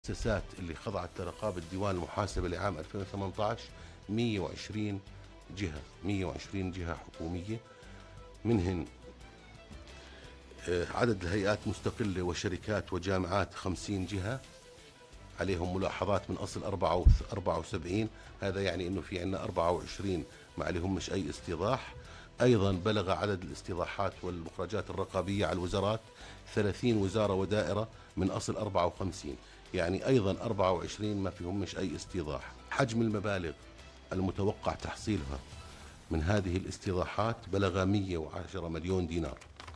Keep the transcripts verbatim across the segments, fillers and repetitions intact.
المؤسسات اللي خضعت لرقابة ديوان المحاسبة لعام ألفين وثمانية عشر مئة وعشرين جهة مئة وعشرين جهة حكومية، منهن عدد الهيئات مستقلة وشركات وجامعات خمسين جهة عليهم ملاحظات من أصل أربعة وسبعين. هذا يعني أنه في عندنا أربعة وعشرين ما عليهم مش أي استيضاح. أيضا بلغ عدد الاستيضاحات والمخرجات الرقابية على الوزارات ثلاثين وزارة ودائرة من أصل أربعة وخمسين، يعني أيضا أربعة وعشرين ما فيهم مش أي استيضاح. حجم المبالغ المتوقع تحصيلها من هذه الاستيضاحات بلغ مئة وعشرة مليون دينار.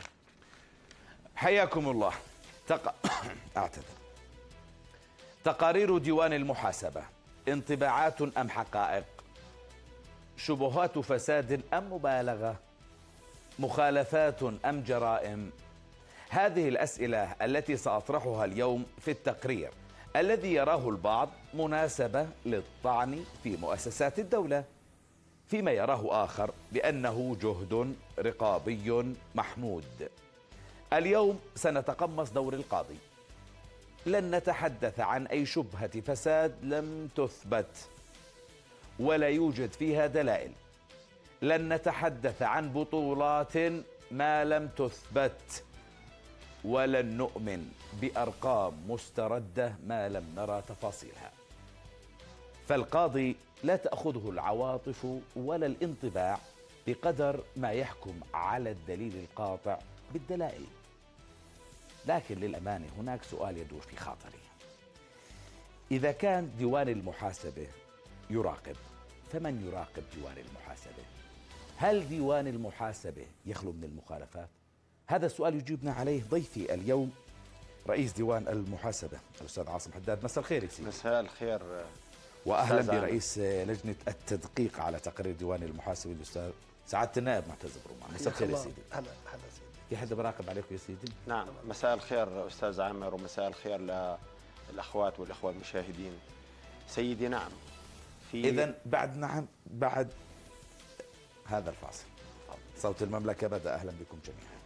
حياكم الله. تق... أعتذر. تقارير ديوان المحاسبة انطباعات أم حقائق؟ شبهات فساد أم مبالغة؟ مخالفات أم جرائم؟ هذه الأسئلة التي سأطرحها اليوم في التقرير الذي يراه البعض مناسبة للطعن في مؤسسات الدولة، فيما يراه آخر بأنه جهد رقابي محمود. اليوم سنتقمص دور القاضي، لن نتحدث عن أي شبهة فساد لم تثبت ولا يوجد فيها دلائل، لن نتحدث عن بطولات ما لم تثبت، ولن نؤمن بأرقام مستردة ما لم نرى تفاصيلها. فالقاضي لا تأخذه العواطف ولا الانطباع بقدر ما يحكم على الدليل القاطع بالدلائل. لكن للأمانة هناك سؤال يدور في خاطري: إذا كان ديوان المحاسبة يراقب، فمن يراقب ديوان المحاسبة؟ هل ديوان المحاسبة يخلو من المخالفات؟ هذا السؤال يجيبنا عليه ضيفي اليوم رئيس ديوان المحاسبة الأستاذ عاصم حداد. مساء الخير يا سيدي. مساء الخير. وأهلا برئيس لجنة التدقيق على تقارير ديوان المحاسبة الأستاذ سعادة النائب معتز برومان. مساء الخير يا سيدي. هلا هلا سيدي. في حدا براقب عليكم يا سيدي؟ نعم، مساء الخير أستاذ عامر، ومساء الخير للأخوات والأخوة المشاهدين. سيدي نعم، في إذن بعد نعم بعد هذا الفاصل صوت المملكة بدأ. أهلا بكم جميعا.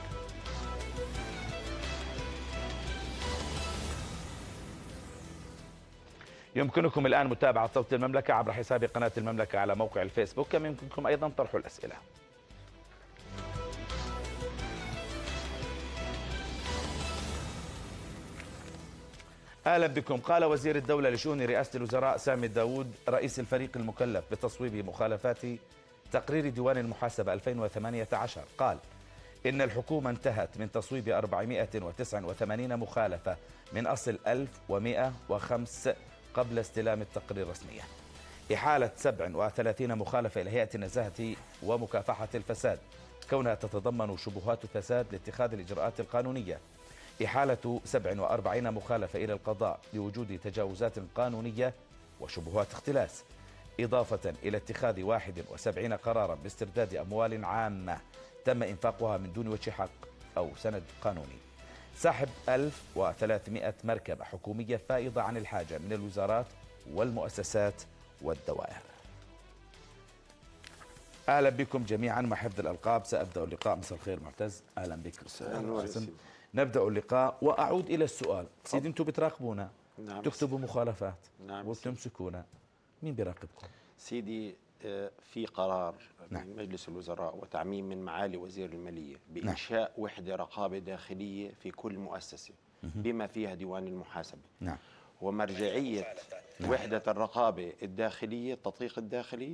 يمكنكم الآن متابعة صوت المملكة عبر حساب قناة المملكة على موقع الفيسبوك، كما يمكنكم أيضا طرح الأسئلة. أهلا بكم. قال وزير الدولة لشؤون رئاسة الوزراء سامي داوود رئيس الفريق المكلف بتصويب مخالفات تقرير ديوان المحاسبة ألفين وثمانية عشر، قال إن الحكومة انتهت من تصويب أربعمئة وتسعة وثمانين مخالفة من أصل ألف ومئة وخمسة قبل استلام التقرير رسميا، إحالة سبع وثلاثين مخالفة إلى هيئة النزاهة ومكافحة الفساد كونها تتضمن شبهات فساد لاتخاذ الإجراءات القانونية، إحالة سبع وأربعين مخالفة إلى القضاء لوجود تجاوزات قانونية وشبهات اختلاس، إضافة إلى اتخاذ واحد وسبعين قرارا باسترداد أموال عامة تم إنفاقها من دون وجه حق أو سند قانوني، سحب ألف وثلاثمئة مركبة حكومية فائضة عن الحاجة من الوزارات والمؤسسات والدوائر. أهلا بكم جميعا مع حفظ الألقاب. سأبدأ اللقاء. مساء الخير معتز. أهلا بك. نبدأ اللقاء وأعود إلى السؤال. سيدي أنتم بتراقبونا، نعم، تكتبوا مخالفات، نعم، وبتمسكونا، مين بيراقبكم؟ سيدي في قرار نعم. من مجلس الوزراء وتعميم من معالي وزير المالية بإنشاء نعم. وحدة رقابة داخلية في كل مؤسسة بما فيها ديوان المحاسبة. نعم. ومرجعية نعم. وحدة الرقابة الداخلية التدقيق الداخلي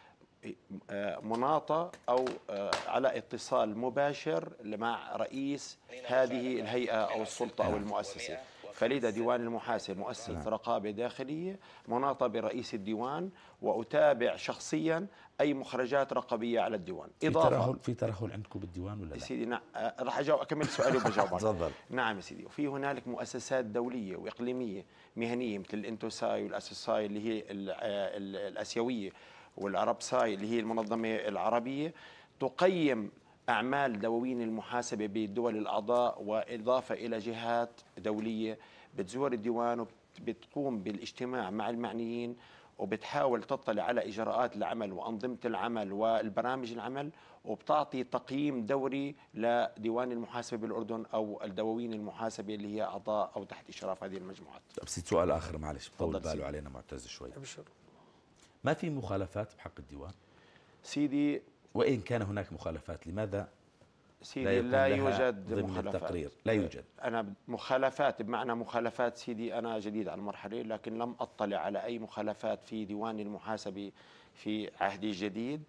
مناطة أو على اتصال مباشر مع رئيس هذه الهيئة أو السلطة أو المؤسسة. فلذا ديوان المحاسب مؤسسة نعم. رقابة داخلية مناطة برئيس الديوان، وأتابع شخصيا أي مخرجات رقابية على الديوان. في ترهل في ترهل عندكم بالديوان ولا لا؟ سيدي نعم، راح أجاوب أكمل سؤالي وبجاوب. تفضل. نعم يا سيدي. وفي هنالك مؤسسات دولية وإقليمية مهنية مثل الانتوساي والأسوساي اللي هي الآسيوية والعربساي اللي هي المنظمة العربية تقيم أعمال دواوين المحاسبة بالدول الأعضاء، وإضافة إلى جهات دولية بتزور الديوان وبتقوم بالاجتماع مع المعنيين وبتحاول تطلع على إجراءات العمل وأنظمة العمل والبرامج العمل، وبتعطي تقييم دوري لديوان المحاسبة بالأردن أو الدواوين المحاسبة اللي هي أعضاء أو تحت إشراف هذه المجموعات. بس سؤال آخر معلش بطول تفضل باله سيدي. علينا معتز شوي. أبشر. ما في مخالفات بحق الديوان؟ سيدي وإن كان هناك مخالفات لماذا سيدي يكون لا لها يوجد ضمن مخالفات. التقرير؟ لا يوجد. أنا مخالفات بمعنى مخالفات سيدي، أنا جديد على المرحلة، لكن لم أطلع على أي مخالفات في ديوان المحاسبة في عهدي الجديد.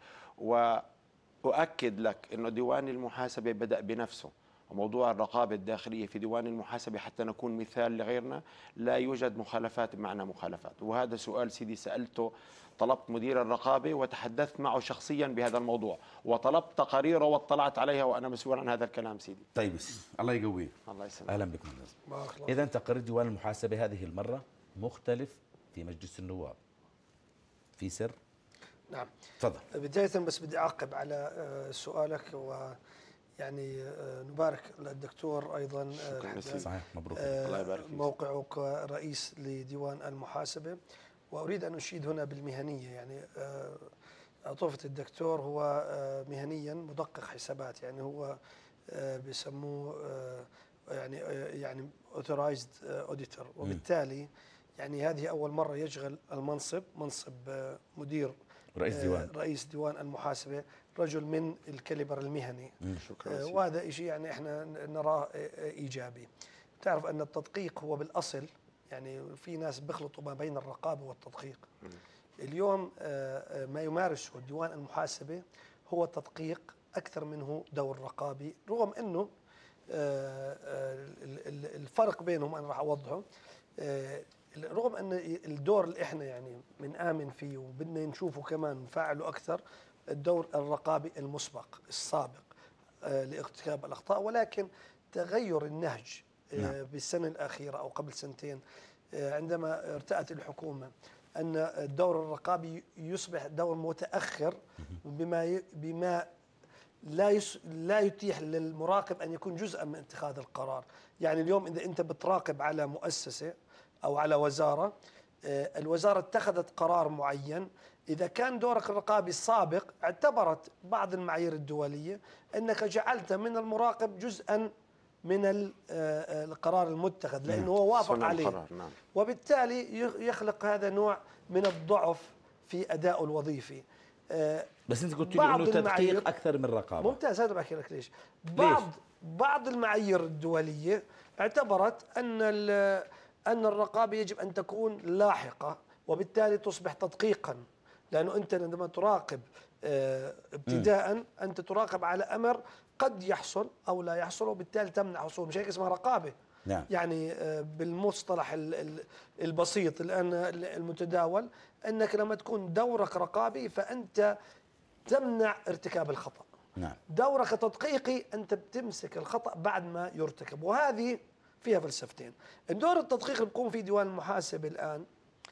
وأؤكد لك أنه ديوان المحاسبة بدأ بنفسه، وموضوع الرقابة الداخلية في ديوان المحاسبة حتى نكون مثال لغيرنا لا يوجد مخالفات بمعنى مخالفات. وهذا سؤال سيدي سألته، طلبت مدير الرقابة وتحدثت معه شخصيا بهذا الموضوع، وطلبت تقاريره واطلعت عليها وأنا مسؤول عن هذا الكلام سيدي. طيب الله يقويه. الله يسلمك. أهلا بكم مهندس. بارك الله. إذا تقرير ديوان المحاسبة هذه المرة مختلف في مجلس النواب، في سر؟ نعم. تفضل. بداية بس بدي أعقب على آه، سؤالك، ويعني آه، نبارك للدكتور أيضا آه، شكرا الحداد. صحيح مبروك. آه، الله يبارك فيك. موقعك رئيس لديوان المحاسبة. وأريد أن أشيد هنا بالمهنية، يعني آه، عطوفة الدكتور هو آه، مهنيا مدقق حسابات، يعني هو آه، بيسموه آه، يعني آه، يعني authorized auditor، وبالتالي يعني هذه أول مرة يشغل المنصب، منصب آه، مدير رئيس ديوان. آه، رئيس ديوان المحاسبة، رجل من الكاليبر المهني. شكرا آه، سيدي. وهذا شيء يعني احنا نراه آه، إيجابي. تعرف أن التدقيق هو بالأصل، يعني في ناس بيخلطوا ما بين الرقابة والتدقيق. اليوم آه، آه، ما يمارسه ديوان المحاسبة هو تدقيق أكثر منه دور رقابي، رغم أنه آه، آه، ال- ال- الفرق بينهم أنا راح أوضحه. آه، رغم أن الدور اللي إحنا يعني بنآمن فيه وبدنا نشوفه كمان نفعله أكثر، الدور الرقابي المسبق السابق آه، لارتكاب الأخطاء، ولكن تغير النهج آه، نعم. بالسنة الأخيرة أو قبل سنتين آه، عندما ارتأت الحكومة أن الدور الرقابي يصبح دور متأخر، بما ي- بما لا يس لا يتيح للمراقب أن يكون جزءا من اتخاذ القرار. يعني اليوم إذا أنت بتراقب على مؤسسة أو على وزارة، آه، الوزارة اتخذت قرار معين، إذا كان دورك الرقابي السابق اعتبرت بعض المعايير الدولية أنك جعلت من المراقب جزءا من ال- آه، القرار المتخذ، لأنه هو وافق صنع عليه، القرار، نعم. وبالتالي يخ- يخلق هذا نوع من الضعف في أدائه الوظيفي. آه، بس أنت قلت لي بعض إنه المعايير- تدقيق أكثر من رقابة. ممتاز، هذا بحكي لك ليش. بعض بعض المعايير الدولية اعتبرت أن ال- أن الرقابة يجب أن تكون لاحقة، وبالتالي تصبح تدقيقا، لأنه أنت عندما تراقب آه، ابتداء أنت تراقب على أمر قد يحصل أو لا يحصل، وبالتالي تمنع حصوله، مش هيك اسمها رقابة. نعم. يعني آه، بالمصطلح ال- ال- البسيط الآن المتداول، أنك لما تكون دورك رقابي فأنت تمنع ارتكاب الخطأ. نعم. دورك تدقيقي أنت بتمسك الخطأ بعد ما يرتكب، وهذه فيها فلسفتين. الدور التدقيقي اللي بقوم فيه ديوان المحاسبة الآن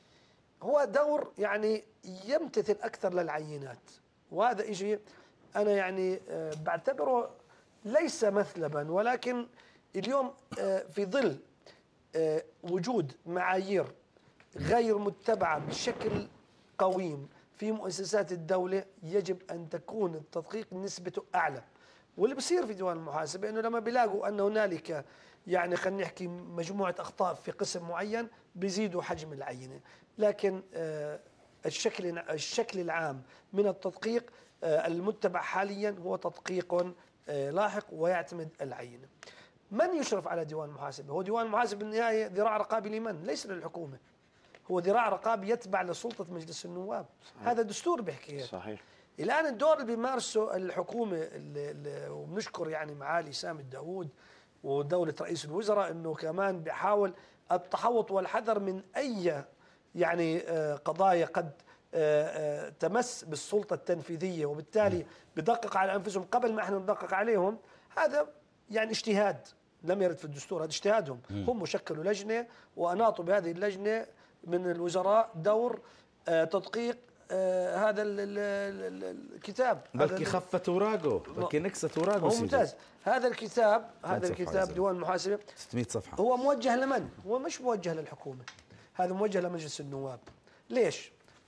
هو دور يعني يمتثل أكثر للعينات، وهذا إشي أنا يعني آه، بعتبره ليس مثلبا، ولكن اليوم آه، في ظل آه، وجود معايير غير متبعة بشكل قويم في مؤسسات الدولة، يجب أن تكون التدقيق نسبته أعلى. واللي بصير في ديوان المحاسبة أنه لما بيلاقوا أن هنالك يعني خلينا نحكي مجموعة أخطاء في قسم معين بيزيدوا حجم العينة، لكن آه، الشكل الشكل العام من التدقيق آه، المتبع حاليا هو تدقيق آه، لاحق ويعتمد العينة. من يشرف على ديوان المحاسبة؟ هو ديوان المحاسبة بالنهاية ذراع رقابي لمن؟ ليس للحكومة، هو ذراع رقابي يتبع لسلطة مجلس النواب. صحيح. هذا دستور بيحكي هيك. صحيح. الآن الدور اللي بيمارسه الحكومة اللي اللي وبنشكر يعني معالي سامي داوود ودولة رئيس الوزراء أنه كمان بيحاول التحوط والحذر من أي يعني آه، قضايا قد آه، آه، تمس بالسلطة التنفيذية، وبالتالي بدقق على أنفسهم قبل ما احنا ندقق عليهم. هذا يعني اجتهاد لم يرد في الدستور، هذا اجتهادهم. هم شكلوا لجنة وأناطوا بهذه اللجنة من الوزراء دور آه، تدقيق آه، هذا ال ال ال الكتاب. بلكي خفت اوراقه، بلكي نكست اوراقه. هو ممتاز. هذا الكتاب هذا صفحة الكتاب ديوان المحاسبة ستمئة صفحة. هو موجه لمن؟ هو مش موجه للحكومة، هذا موجه لمجلس النواب. ليش؟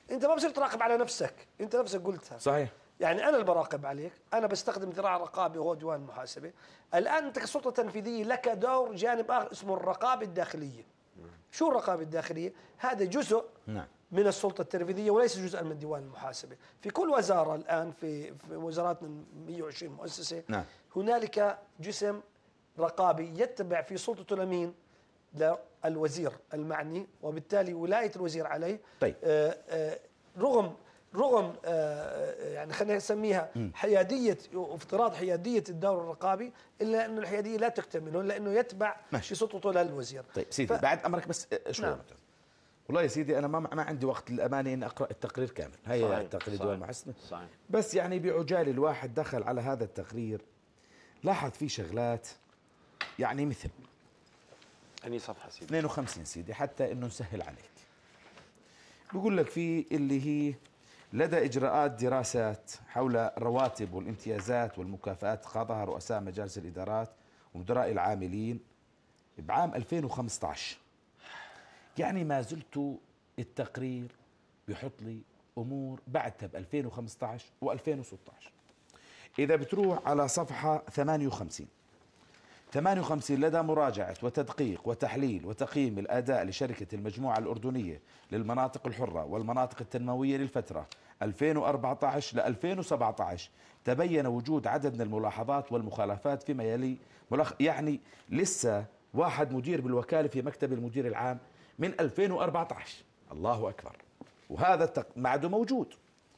انت ما بصير تراقب على نفسك، انت نفسك قلتها. صحيح. يعني انا اللي براقب عليك، انا بستخدم ذراع رقابي وهو ديوان المحاسبه. الان انت كسلطه تنفيذيه لك دور جانب اخر اسمه الرقابه الداخليه. شو الرقابه الداخليه؟ هذا جزء نعم. من السلطه التنفيذيه وليس جزءا من ديوان المحاسبه. في كل وزاره الان في في وزاراتنا مئة وعشرين مؤسسه نعم. هنالك جسم رقابي يتبع في سلطته لمين؟ للوزير المعني، وبالتالي ولايه الوزير عليه. طيب. آآ آآ رغم رغم يعني خلينا نسميها حياديه وافتراض حياديه الدور الرقابي، الا انه الحياديه لا تكتمل الا انه يتبع ماشي. في سلطته للوزير. طيب سيدي ف... بعد امرك بس شوي. نعم. والله يا سيدي انا ما ما عندي وقت للامانه اني اقرا التقرير كامل، هي تقرير ديوان المحاسبه. بس يعني بعجاله الواحد دخل على هذا التقرير لاحظ فيه شغلات، يعني مثل اني صفحه سيدي اثنين وخمسين سيدي حتى انه نسهل عليك. بيقول لك في اللي هي لدى اجراءات دراسات حول الرواتب والامتيازات والمكافآت خاضها رؤساء مجالس الادارات ومدراء العاملين بعام ألفين وخمسة عشر. يعني ما زلت التقرير بيحط لي امور بعدها ب ألفين وخمسة عشر وألفين وستة عشر. اذا بتروح على صفحه ثمانية وخمسين ثمانية وخمسين لدى مراجعة وتدقيق وتحليل وتقييم الأداء لشركة المجموعة الأردنية للمناطق الحرة والمناطق التنموية للفترة ألفين وأربعة عشر ل ألفين وسبعة عشر تبين وجود عدد من الملاحظات والمخالفات فيما يلي ملخ... يعني لسه واحد مدير بالوكالة في مكتب المدير العام من ألفين وأربعة عشر. الله أكبر. وهذا التق... معده موجود.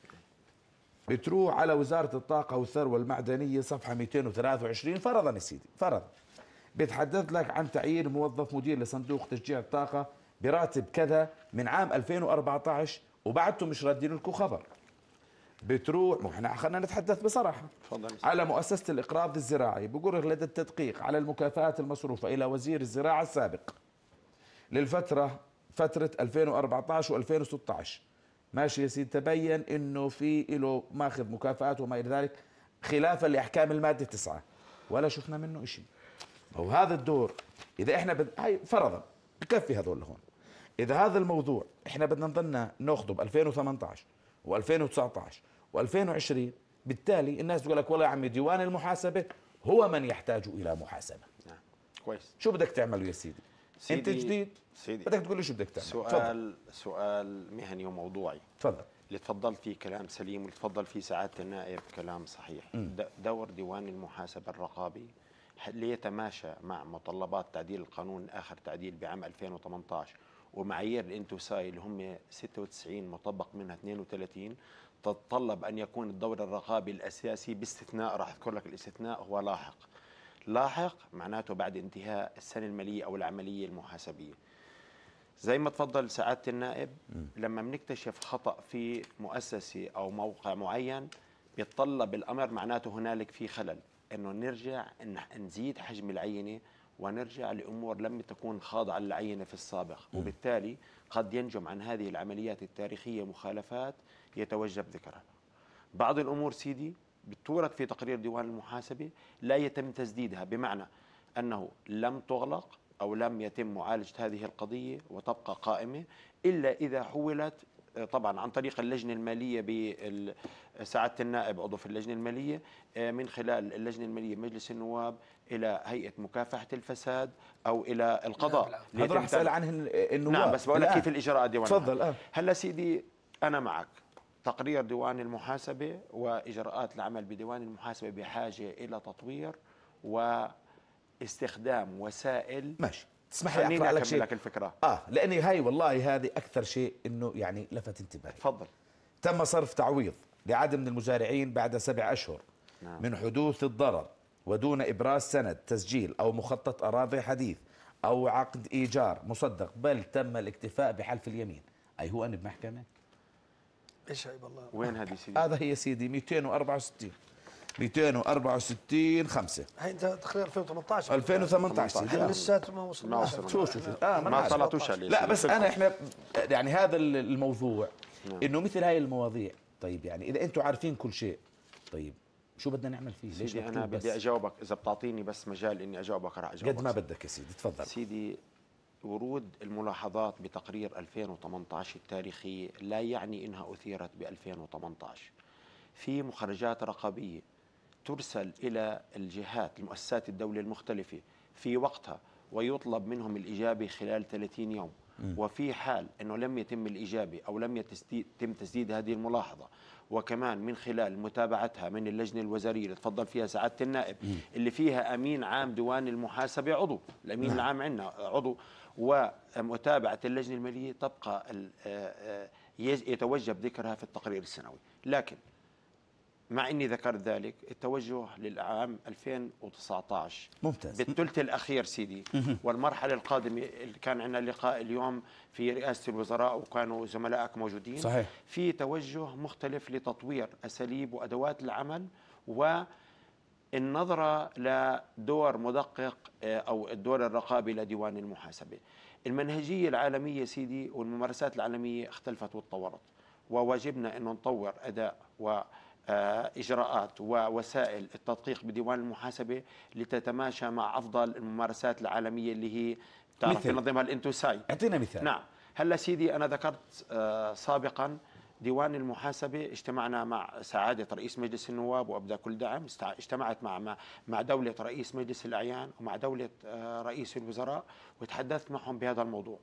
بتروح على وزارة الطاقة والثروة المعدنية صفحة مئتين وثلاثة وعشرين فرضا يا سيدي فرضا بيتحدث لك عن تعيين موظف مدير لصندوق تشجيع الطاقة براتب كذا من عام ألفين وأربعة عشر وبعدتم مش رادين لكم خبر. بتروح مو احنا خلينا نتحدث بصراحة. تفضل. على مؤسسة الإقراض الزراعي بيقول لدى التدقيق على المكافآت المصروفة إلى وزير الزراعة السابق للفترة فترة ألفين وأربعة عشر وألفين وستة عشر. ماشي يا سيدي تبين انه في له ماخذ مكافآت وما الى ذلك خلافا لاحكام الماده تسعة ولا شفنا منه شيء. وهذا الدور اذا احنا بد... هاي فرضا بكفي هذول هون. اذا هذا الموضوع احنا بدنا نضلنا ناخذه ب ألفين وثمانية عشر وألفين وتسعة عشر وألفين وعشرين، بالتالي الناس تقول لك والله يا عمي ديوان المحاسبه هو من يحتاج الى محاسبه. نعم كويس. شو بدك تعمل يا سيدي؟ سيدي انت جديد سيدي بدك تقول لي شو بدك تعمل. سؤال تفضل. سؤال مهني وموضوعي. تفضل. اللي تفضلت فيه كلام سليم واللي تفضل فيه سعاده النائب كلام صحيح. دور ديوان المحاسبه الرقابي ليتماشى مع متطلبات تعديل القانون اخر تعديل بعام ألفين وثمانية عشر ومعايير الانتوساي اللي هم ستة وتسعين مطبق منها اثنين وثلاثين تتطلب ان يكون الدور الرقابي الاساسي باستثناء راح اذكر لك الاستثناء هو لاحق. لاحق معناته بعد انتهاء السنه الماليه او العمليه المحاسبيه. زي ما تفضل سعاده النائب لما بنكتشف خطا في مؤسسه او موقع معين بيتطلب الامر معناته هنالك في خلل انه نرجع نزيد حجم العينه ونرجع لامور لم تكن خاضعه للعينه في السابق، وبالتالي قد ينجم عن هذه العمليات التاريخيه مخالفات يتوجب ذكرها. بعض الامور سيدي بتورد في تقرير ديوان المحاسبه لا يتم تسديدها، بمعنى انه لم تغلق او لم يتم معالجه هذه القضيه وتبقى قائمه الا اذا حولت طبعا عن طريق اللجنه الماليه بسعاده النائب عضو في اللجنه الماليه من خلال اللجنه الماليه مجلس النواب الى هيئه مكافحه الفساد او الى القضاء. هذا راح اسال عنه النواب. نعم بس بقول لك كيف الاجراءات ديوان. تفضل. اه هلا سيدي انا معك. تقرير ديوان المحاسبه واجراءات العمل بديوان المحاسبه بحاجه الى تطوير واستخدام وسائل. ماشي تسمح لي اقرا لك شيء لك الفكره. اه لاني هاي والله هذه اكثر شيء انه يعني لفت انتباهي. تفضل. تم صرف تعويض لعدد من المزارعين بعد سبع اشهر نعم. من حدوث الضرر ودون ابراز سند تسجيل او مخطط اراضي حديث او عقد ايجار مصدق، بل تم الاكتفاء بحلف اليمين. اي هو انا بمحكمه؟ ايش هاي والله؟ وين هذه سيدي؟ هذا هي سيدي مئتين وأربعة وستين مئتين وأربعة وستين خمسة. هي انت تقرير ألفين وثمانية عشر ألفين وثمانية عشر سيدي. لساته ما وصلناش. شو شو اه ما طلعتوش عليه. لا بس انا احنا يعني هذا الموضوع انه مثل هاي المواضيع. طيب يعني اذا انتم عارفين كل شيء طيب شو بدنا نعمل فيه؟ ليش سيدي انا بدي اجاوبك اذا بتعطيني بس مجال اني اجاوبك راح اجاوبك قد ما بدك يا سيدي. تفضل سيدي. ورود الملاحظات بتقرير ألفين وثمانية عشر التاريخي لا يعني أنها أثيرت ب ألفين وثمانية عشر. في مخرجات رقابية ترسل إلى الجهات المؤسسات الدولة المختلفة في وقتها ويطلب منهم الإجابة خلال ثلاثين يوم. وفي حال أنه لم يتم الإجابة أو لم يتم تسديد هذه الملاحظة، وكمان من خلال متابعتها من اللجنة الوزارية اللي تفضل فيها سعادة النائب اللي فيها أمين عام ديوان المحاسبة عضو، الأمين نعم. العام عندنا عضو، ومتابعة اللجنة المالية تبقى يتوجب ذكرها في التقرير السنوي. لكن مع اني ذكرت ذلك التوجه للعام ألفين وتسعة عشر ممتاز بالثلث الاخير سيدي، والمرحله القادمه اللي كان عندنا لقاء اليوم في رئاسه الوزراء وكانوا زملائك موجودين. صحيح. في توجه مختلف لتطوير اساليب وادوات العمل والنظره لدور مدقق او الدور الرقابي لديوان المحاسبه. المنهجيه العالميه سيدي والممارسات العالميه اختلفت وتطورت، وواجبنا انه نطور اداء و إجراءات ووسائل التدقيق بديوان المحاسبة لتتماشى مع أفضل الممارسات العالمية اللي هي تعرف ينظمها الانتوساي. أعطينا مثال. نعم. هلا سيدي أنا ذكرت سابقا ديوان المحاسبة اجتمعنا مع سعادة رئيس مجلس النواب وأبدى كل دعم، اجتمعت مع مع دولة رئيس مجلس الأعيان ومع دولة رئيس الوزراء وتحدثت معهم بهذا الموضوع،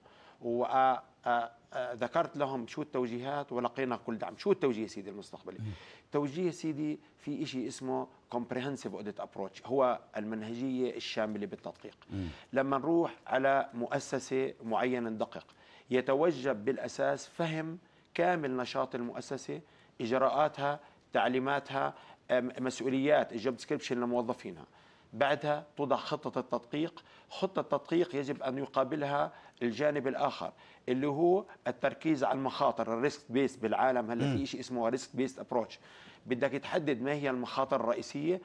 وذكرت لهم شو التوجيهات ولقينا كل دعم. شو التوجيه سيدي المستقبلي؟ توجيه سيدي في شيء اسمه comprehensive audit approach، هو المنهجية الشاملة بالتدقيق. م. لما نروح على مؤسسة معينة ندقق، يتوجب بالأساس فهم كامل نشاط المؤسسة، إجراءاتها، تعليماتها، مسؤوليات الجوب ديسكريبشن لموظفينها. بعدها توضع خطة التدقيق. خطة التدقيق يجب أن يقابلها الجانب الآخر اللي هو التركيز على المخاطر، الريسك بيس بالعالم. هلا في شيء اسمه ريسك بيس ابروتش، بدك تحدد ما هي المخاطر الرئيسية،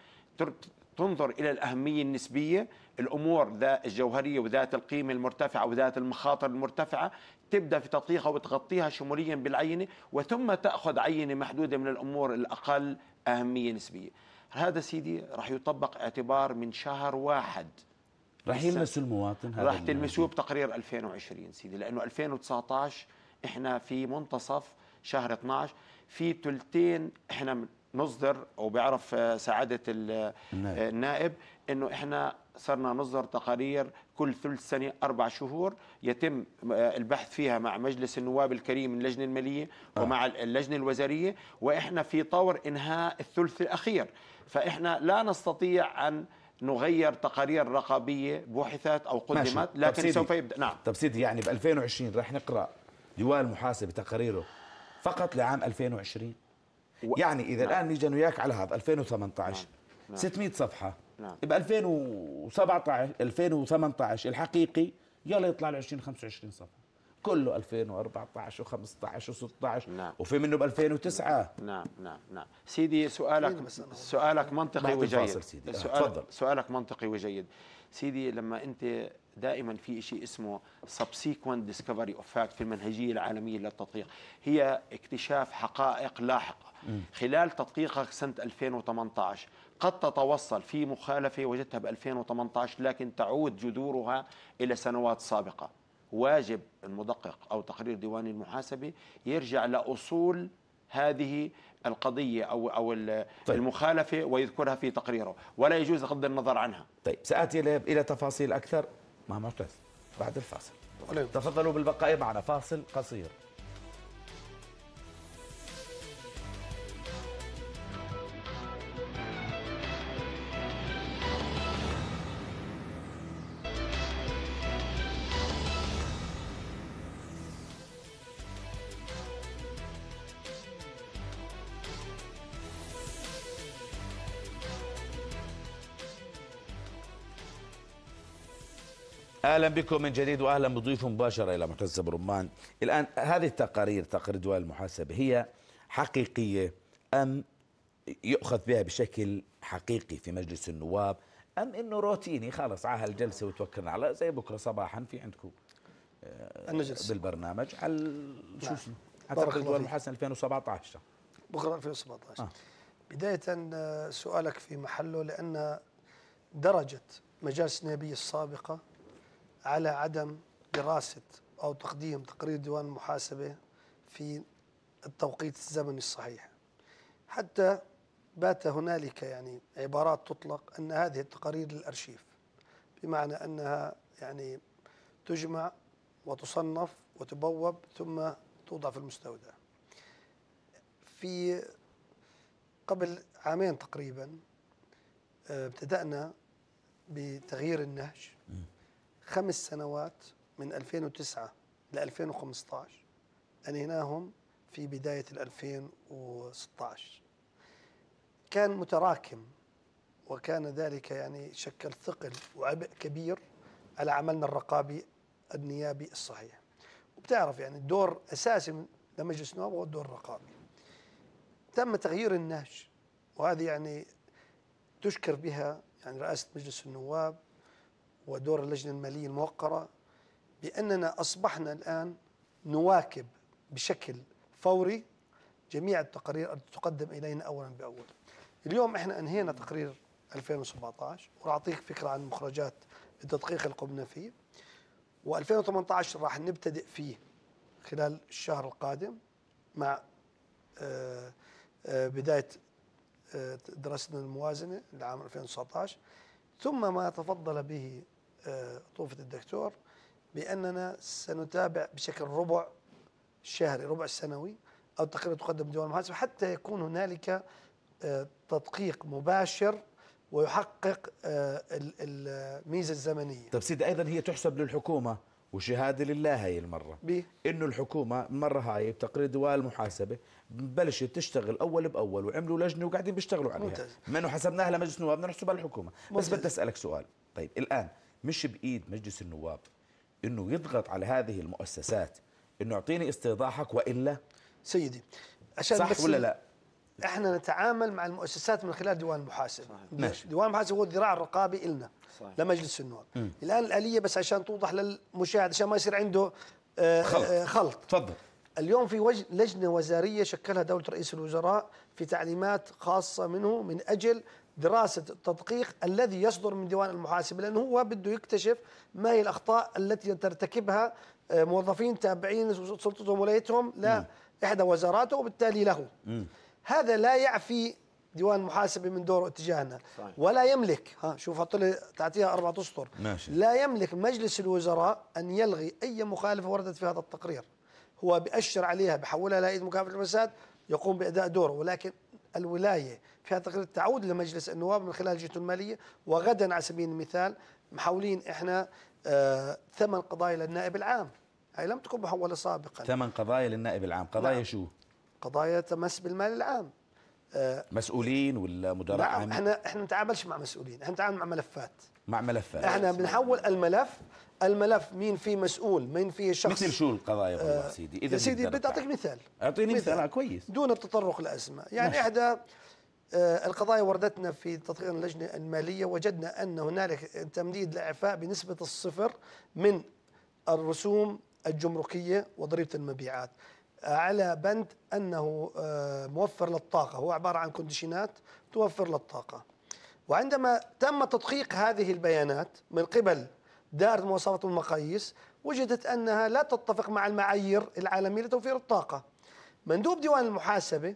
تنظر إلى الأهمية النسبية، الأمور ذات الجوهرية وذات القيمة المرتفعة وذات المخاطر المرتفعة، تبدأ في تدقيقها وتغطيها شموليا بالعينة، وثم تأخذ عينة محدودة من الأمور الأقل أهمية نسبية. هذا سيدي راح يطبق اعتبار من شهر واحد. راح يلمسوا المواطن، هذا راح تلمسوه بتقرير ألفين وعشرين سيدي، لأنه ألفين وتسعة عشر إحنا في منتصف شهر اثني عشر، في ثلثين إحنا نصدر، أو بيعرف سعادة النائب, النائب إنه إحنا صرنا نصدر تقارير كل ثلث سنة أربع شهور يتم البحث فيها مع مجلس النواب الكريم من اللجنة المالية ومع اللجنة الوزارية، وإحنا في طور إنهاء الثلث الأخير. فإحنا لا نستطيع أن نغير تقارير رقابية بحثت أو قدمت، لكن سوف يبدأ. نعم. طب سيدي، يعني ب ألفين وعشرين راح نقرأ ديوان المحاسبة تقاريره فقط لعام ألفين وعشرين؟ و... يعني إذا نعم. الآن نيجي وياك على هذا ألفين وثمانية عشر نعم. ستمئة صفحة، نعم. ب ألفين وسبعة عشر ألفين وثمانية عشر الحقيقي يلا يطلع له عشرين خمسة وعشرين صفحة، كله ألفين وأربعة عشر وخمسة عشر وستة عشر، نعم. وفي منه ب ألفين وتسعة. نعم نعم نعم سيدي، سؤالك سؤالك منطقي وجيد. سيدي. سؤال سؤالك منطقي وجيد سيدي. لما انت دائما في شيء اسمه subsequent discovery of fact في المنهجيه العالميه للتدقيق، هي اكتشاف حقائق لاحقه. م. خلال تدقيقك سنه ألفين وثمانية عشر قد تتوصل في مخالفه وجدتها ب ألفين وثمانية عشر لكن تعود جذورها الى سنوات سابقه. واجب المدقق أو تقرير ديوان المحاسبة يرجع لأصول هذه القضية أو أو المخالفة ويذكرها في تقريره، ولا يجوز غض النظر عنها. طيب، سآتي إلى تفاصيل أكثر مع معتز بعد الفاصل. تفضلوا بالبقاء معنا، فاصل قصير. اهلا بكم من جديد واهلا بضيوف مباشره الى معتز ابو رمان. الان هذه التقارير، تقارير ديوان المحاسبه، هي حقيقيه ام يؤخذ بها بشكل حقيقي في مجلس النواب، ام انه روتيني خلص على هالجلسه وتوكلنا على زي بكره صباحا في عندكم النجلس بالبرنامج على شو اسمه على تقرير ديوان المحاسبه ألفين وسبعة عشر بكره ألفين وسبعة عشر. آه. بدايه سؤالك في محله، لان درجه مجالس النيابيه السابقه على عدم دراسة أو تقديم تقرير ديوان المحاسبة في التوقيت الزمني الصحيح، حتى بات هنالك يعني عبارات تطلق أن هذه التقارير للأرشيف، بمعنى أنها يعني تجمع وتصنف وتبوب ثم توضع في المستودع. في قبل عامين تقريبا ابتدأنا بتغيير النهج، خمس سنوات من ألفين وتسعة ل ألفين وخمسة عشر أنهيناهم في بداية ألفين وستة عشر. كان متراكم، وكان ذلك يعني شكل ثقل وعبء كبير على عملنا الرقابي النيابي الصحيح. وبتعرف يعني الدور أساسي لمجلس النواب هو الدور الرقابي. تم تغيير النهج، وهذه يعني تشكر بها يعني رئاسة مجلس النواب ودور اللجنة المالية الموقرة، بأننا أصبحنا الآن نواكب بشكل فوري جميع التقارير التي تقدم إلينا أولا بأول. اليوم إحنا أنهينا تقرير ألفين وسبعة عشر، وأعطيك فكرة عن مخرجات التدقيق اللي قمنا فيه، وألفين وثمانية عشر راح نبتدئ فيه خلال الشهر القادم مع آه آه بداية آه دراستنا الموازنة لعام ألفين وتسعة عشر، ثم ما تفضل به آه طوفة الدكتور بأننا سنتابع بشكل ربع شهري ربع سنوي أو تقرير تقدم ديوان المحاسبة، حتى يكون هنالك آه تدقيق مباشر ويحقق آه الميزة الزمنية. طيب سيدي، أيضا هي تحسب للحكومة وشهاده لله هاي المره بيه؟ انه الحكومه المره هاي بتقرير ديوان المحاسبه بلشت تشتغل اول باول، وعملوا لجنه وقاعدين بيشتغلوا عليها. ممتاز. بما انه حسبناها لمجلس النواب بدنا نحسبها للحكومه. ممتاز. بس بدي اسالك سؤال، طيب الان مش بايد مجلس النواب انه يضغط على هذه المؤسسات انه اعطيني استيضاحك والا؟ سيدي عشان صح بس ولا لا؟ احنا نتعامل مع المؤسسات من خلال ديوان المحاسبه. ماشي. ديوان المحاسبه هو الذراع الرقابي إلنا صحيح. لمجلس النواب. م. الان الاليه بس عشان توضح للمشاهد عشان ما يصير عنده آه خلط. آه خلط. تفضل. اليوم في وجه لجنه وزاريه شكلها دوله رئيس الوزراء في تعليمات خاصه منه من اجل دراسه التدقيق الذي يصدر من ديوان المحاسبه، لانه هو بده يكتشف ما هي الاخطاء التي ترتكبها آه موظفين تابعين سلطتهم ولايتهم لاحدى وزاراته وبالتالي له. م. هذا لا يعفي ديوان المحاسبة من دوره اتجاهنا. صحيح. ولا يملك، ها شوف حط لي تعطيها أربعة أسطر. ماشي. لا يملك مجلس الوزراء أن يلغي أي مخالفة وردت في هذا التقرير. هو بأشر عليها، بحولها لائحة مكافحة الفساد، يقوم بأداء دوره، ولكن الولاية في هذا التقرير تعود لمجلس النواب من خلال جهته المالية. وغدا على سبيل المثال محولين إحنا آه ثمان قضايا للنائب العام، هي لم تكن محولة سابقا. ثمان قضايا للنائب العام، قضايا نعم. شو؟ قضايا تمس بالمال العام. آه مسؤولين ولا مدراء نعم. عام؟ احنا احنا نتعاملش مع مسؤولين، احنا نتعامل مع ملفات. مع ملفات. احنا بنحول الملف، الملف مين فيه مسؤول، مين فيه شخص. مثل شو القضايا والله آه سيدي؟ اذا سيدي بدي اعطيك مثال. اعطيني مثال. كويس. دون التطرق لاسماء، يعني ماشي. احدى آه القضايا وردتنا في تدقيق اللجنه الماليه، وجدنا ان هنالك تمديد لاعفاء بنسبه الصفر من الرسوم الجمركيه وضريبه المبيعات على بند أنه موفر للطاقة، هو عبارة عن كونديشنات توفر للطاقة. وعندما تم تدقيق هذه البيانات من قبل دائرة مواصفات والمقاييس، وجدت أنها لا تتفق مع المعايير العالمية لتوفير الطاقة. مندوب ديوان المحاسبة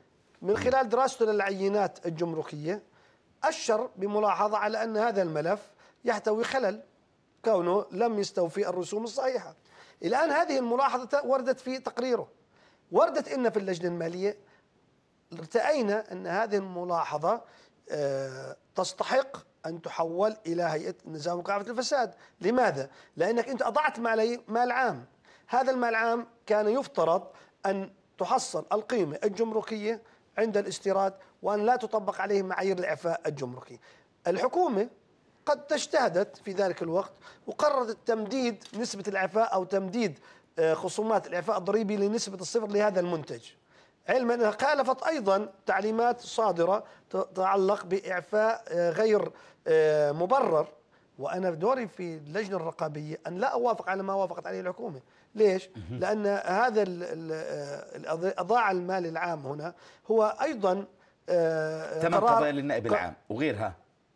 من خلال دراسته للعينات الجمركية أشر بملاحظة على أن هذا الملف يحتوي خلل كونه لم يستوفي الرسوم الصحيحة. الآن هذه الملاحظة وردت في تقريره، وردت إن في اللجنة المالية ارتأينا أن هذه الملاحظة تستحق أن تحول إلى هيئة نظام مكافحة الفساد. لماذا؟ لأنك أنت أضعت مال عام، هذا المال العام كان يفترض أن تحصل القيمة الجمركية عند الاستيراد وأن لا تطبق عليه معايير الإعفاء الجمركي. الحكومة قد اجتهدت في ذلك الوقت وقررت تمديد نسبة الإعفاء أو تمديد خصومات الإعفاء الضريبي لنسبة الصفر لهذا المنتج، علما أنها خالفت أيضا تعليمات صادرة تتعلق بإعفاء غير مبرر. وأنا دوري في اللجنة الرقابية أن لا أوافق على ما وافقت عليه الحكومة. ليش؟ لأن هذا إضاعة المال العام هنا هو أيضا ثمان قضايا للنائب العام وغيرها.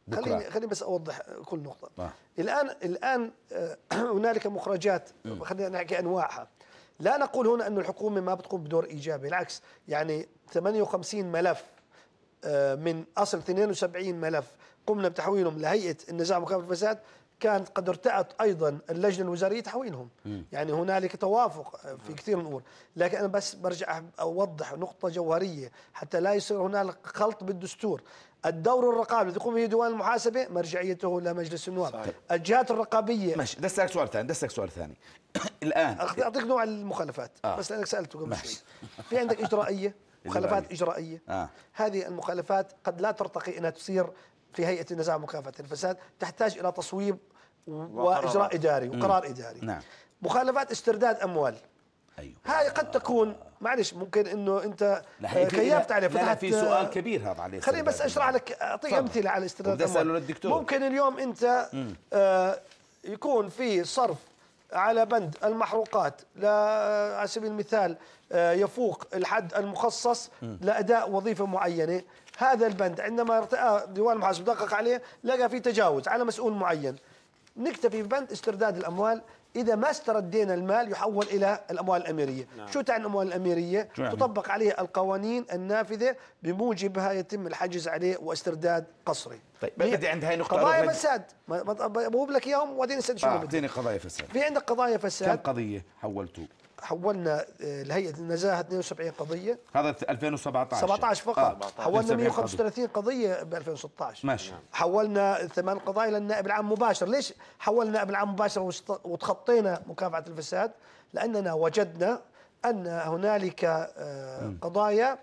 خليني خليني بس اوضح كل نقطه. آه. الان الان هنالك مخرجات، خلينا نحكي انواعها. لا نقول هنا أن الحكومة ما بتقوم بدور إيجابي، بالعكس، يعني ثمانية وخمسين ملف من أصل اثنين وسبعين ملف قمنا بتحويلهم لهيئة النزاع ومكافحة الفساد، كانت قد ارتأت أيضا اللجنة الوزارية تحويلهم. يعني هنالك توافق في كثير من الأمور، لكن أنا بس برجع أوضح نقطة جوهرية حتى لا يصير هنالك خلط بالدستور. الدور الرقابي الذي يقوم به ديوان المحاسبة مرجعيته لمجلس النواب. صحيح. الجهات الرقابية ماشي. بدي اسالك سؤال ثاني، بدي اسالك سؤال ثاني الان اعطيك نوع المخالفات. آه. بس لانك سالته قبل شوي. في عندك اجرائيه، مخالفات اجرائيه. آه. هذه المخالفات قد لا ترتقي انها تصير في هيئه النزاع ومكافحه الفساد، تحتاج الى تصويب واجراء اداري وقرار اداري. نعم. مخالفات استرداد اموال. ايوه. هاي قد تكون معلش ممكن انه انت كيفت عليه فتحت. لا في سؤال كبير هذا عليه. خليني بس اشرح لك، اعطيك امثله على استرداد اموال. ممكن اليوم انت آه يكون في صرف على بند المحروقات على سبيل المثال يفوق الحد المخصص لأداء وظيفة معينة. هذا البند عندما ارتأى ديوان المحاسبة دقق عليه لقى فيه تجاوز على مسؤول معين، نكتفي ببند استرداد الأموال. إذا ما استردينا المال يحول إلى الأموال الأميرية. نعم. شو تعني الأموال الأميرية؟ تطبق عليه القوانين النافذة بموجبها يتم الحجز عليه واسترداد قصري. طيب بدي عند هاي نقطة قضايا فساد بقول لك إياهم وبعدين نسأل شو آه بدي قضايا فساد. في عندك قضايا فساد. كم قضية حولتوا؟ حولنا لهيئة النزاهة اثنين وسبعين قضية. هذا ألفين وسبعطعش سبعطعش فقط. آه. حولنا مئة وخمسة وثلاثين قضية ب ألفين وستة عشر. ماشي. حولنا ثمان قضايا للنائب العام مباشر. ليش حولنا النائب العام مباشر وتخطينا مكافحة الفساد؟ لأننا وجدنا أن هنالك قضايا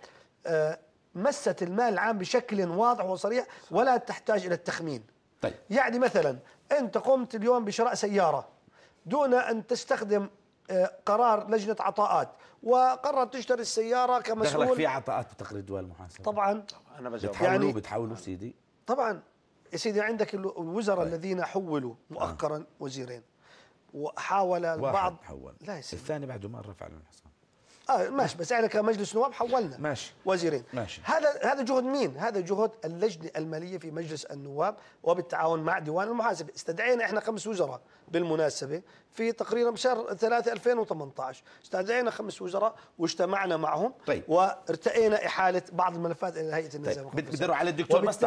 مست المال العام بشكل واضح وصريح ولا تحتاج إلى التخمين. طيب. يعني مثلا أنت قمت اليوم بشراء سيارة دون أن تستخدم قرار لجنة عطاءات وقررت تشتري السيارة كمسؤول. دخلك في عطاءات بتقرير ديوان المحاسبة؟ طبعا. أنا بجاوب. بتحولوا يعني بتحولوا سيدي؟ طبعا يا سيدي. عندك الوزراء طيب. الذين حولوا مؤخرا آه. وزيرين، وحاول البعض حول. لا يا سيدي. الثاني بعده ما رفع له الحصان. اه ماشي. بس احنا كمجلس نواب حولنا ماشي وزيرين. ماشي. هذا هذا جهد مين؟ هذا جهد اللجنه الماليه في مجلس النواب وبالتعاون مع ديوان المحاسبه. استدعينا احنا خمس وزراء بالمناسبه في تقريبا بشهر ثلاثة ألفين وثمانية عشر، استدعينا خمس وزراء واجتمعنا معهم. طيب. وارتئينا احاله بعض الملفات الى هيئه النزاهه. طيب. بدروا على الدكتور بس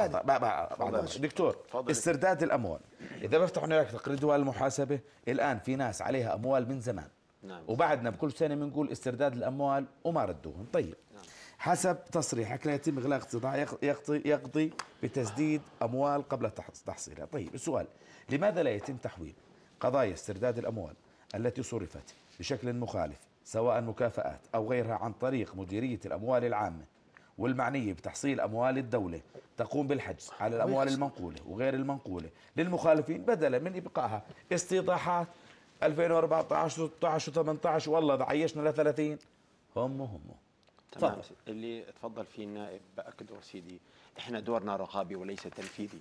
دكتور استرداد الاموال. اذا بفتحوا لك تقرير ديوان المحاسبه الان في ناس عليها اموال من زمان. نعم. وبعدنا بكل سنة بنقول استرداد الأموال وما ردوهم. طيب. نعم. حسب تصريحك لا يتم إغلاق استطاع يقضي, يقضي بتسديد أموال قبل تحصيلها. طيب السؤال، لماذا لا يتم تحويل قضايا استرداد الأموال التي صرفت بشكل مخالف سواء مكافآت أو غيرها عن طريق مديرية الأموال العامة والمعنية بتحصيل أموال الدولة تقوم بالحجز على الأموال المنقولة وغير المنقولة للمخالفين بدلا من إبقائها استيضاحات ألفين وأربعطعش وستطعش وثمانطعش والله عيشنا ل ثلاثين هم هم. تمام. اللي تفضل فيه النائب بأكده سيدي، احنا دورنا رقابي وليس تنفيذي.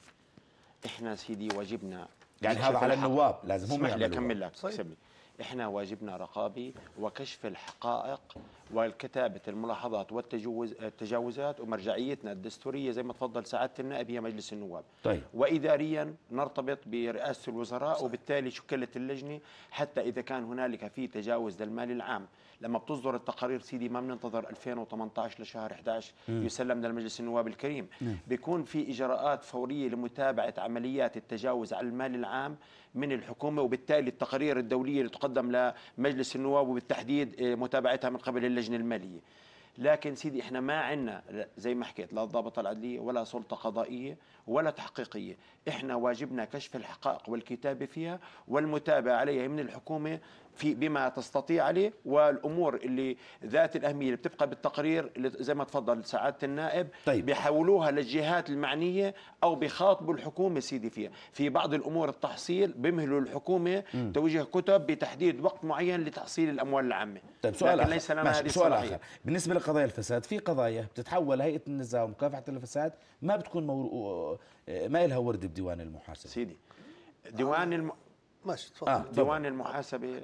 احنا سيدي واجبنا يعني هذا على النواب لازم هم يعملوا. اكمل لك سيبني. احنا واجبنا رقابي وكشف الحقائق والكتابة الملاحظات والتجاوز التجاوزات، ومرجعيتنا الدستورية زي ما تفضل سعادة النائب هي مجلس النواب. طيب. وإداريا نرتبط برئاسة الوزراء. صحيح. وبالتالي شكلت اللجنة حتى إذا كان هنالك في تجاوز للمال العام لما بتصدر التقارير سيدي ما بننتظر ألفين وثمانية عشر لشهر أحد عشر م. يسلم للمجلس النواب الكريم. م. بيكون في إجراءات فورية لمتابعة عمليات التجاوز على المال العام من الحكومة، وبالتالي التقارير الدولية اللي تقدم لمجلس النواب وبالتحديد متابعتها من قبل اللجنة المالية. لكن سيدي احنا ما عندنا زي ما حكيت لا الضابطة العدلية ولا سلطة قضائية ولا تحقيقية. احنا واجبنا كشف الحقائق والكتابة فيها والمتابعة عليها من الحكومة في بما تستطيع عليه، والامور اللي ذات الاهميه اللي بتبقى بالتقرير اللي زي ما تفضل سعاده النائب. طيب. بيحولوها للجهات المعنيه او بيخاطبوا الحكومه سيدي فيها. في بعض الامور التحصيل بيمهلوا الحكومه م. توجيه كتب بتحديد وقت معين لتحصيل الاموال العامه. طيب سؤال لكن ليس لنا هذه الصلاحيه. بالنسبه لقضايا الفساد، في قضايا بتتحول هيئه النزاهه ومكافحه الفساد ما بتكون مور... ما لها ورد بديوان المحاسبه. سيدي ديوان الم... ماشي تفضل. آه. ديوان المحاسبه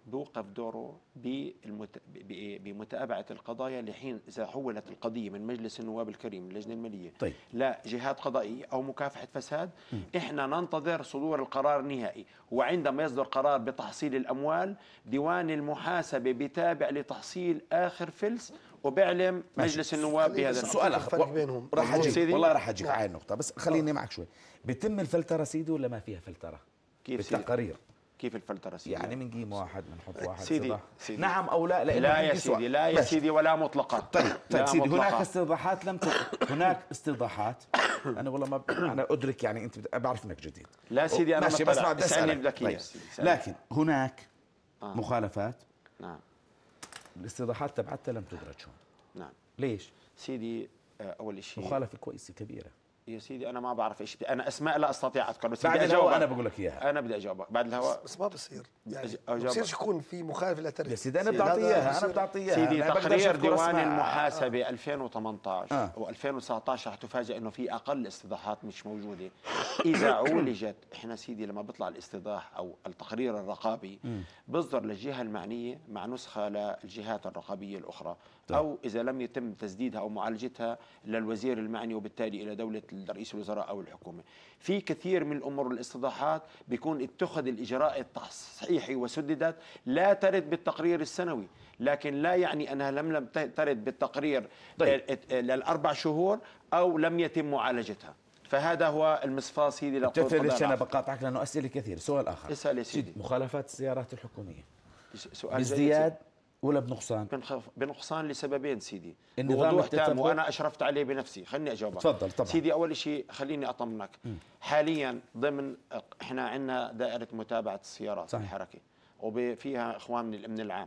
بوقف دوره بالمت... ب- بمتابعة القضايا لحين إذا حولت القضية من مجلس النواب الكريم اللجنة المالية طيب. لا جهات قضائية أو مكافحة فساد، م. إحنا ننتظر صدور القرار النهائي، وعندما يصدر قرار بتحصيل الأموال ديوان المحاسبة بيتابع لتحصيل آخر فلس وبيعلم مجلس النواب بهذا سؤال اخر بينهم راح اجيك والله راح اجيك نعم. على النقطه، بس خليني معك شوي. بيتم الفلتره سيدي ولا ما فيها فلتره كيف بالتقارير؟ كيف الفلتره سيدي؟ يعني بنقيم واحد بنحط واحد سيدي, سيدي نعم او لا؟ لا يا سيدي لا يا سيدي ولا مطلقه. طيب طيب سيدي مطلقة. هناك استيضاحات لم ت... هناك استيضاحات انا والله ما ب... انا ادرك يعني انت بت... بعرف انك جديد. لا سيدي انا ماشي بس ما بدي اسالك. طيب. لكن هناك آه. مخالفات. نعم. الاستيضاحات تبعتها لم تدرج هون. نعم. ليش؟ سيدي اول شيء مخالفه كويسه كبيره يا سيدي. انا ما بعرف ايش، انا اسماء لا استطيع اذكر، بس بعد الهواء انا بقول لك اياها. انا بدي اجاوبك بعد الهواء. بس ما بصير يعني ما بصيرش يكون في مخالفه لا ترد. يا سيدي انا بدي اعطيها انا بدي اعطيها سيدي تقرير ديوان آه. المحاسبه ألفين وثمانية عشر آه. و2019 رح تفاجئ انه في اقل استيضاحات مش موجوده. اذا عولجت احنا سيدي لما بيطلع الاستيضاح او التقرير الرقابي بيصدر للجهه المعنيه مع نسخه للجهات الرقابيه الاخرى، او اذا لم يتم تسديدها او معالجتها للوزير المعني وبالتالي الى دوله رئيس الوزراء او الحكومه. في كثير من الامور الاستيضاحات بيكون اتخذ الاجراء التصحيحي وسددت لا ترد بالتقرير السنوي، لكن لا يعني انها لم لم ترد بالتقرير طيب. للاربع شهور او لم يتم معالجتها. فهذا هو المصفاه سيدي للقضاء. بتعرف ليش انا بقاطعك؟ لانه اسئله كثير. سؤال اخر اسال يا سيدي. مخالفات السيارات الحكوميه سؤال بازدياد ولا بنقصان؟ بنقصان لسببين سيدي النظام بوضوح تام التتبع. وانا اشرفت عليه بنفسي. خليني اجاوبك. تفضل طبعا سيدي. اول شيء خليني اطمنك، حاليا ضمن احنا عندنا دائره متابعه السيارات صحيح. الحركه وفيها اخوان من الامن العام،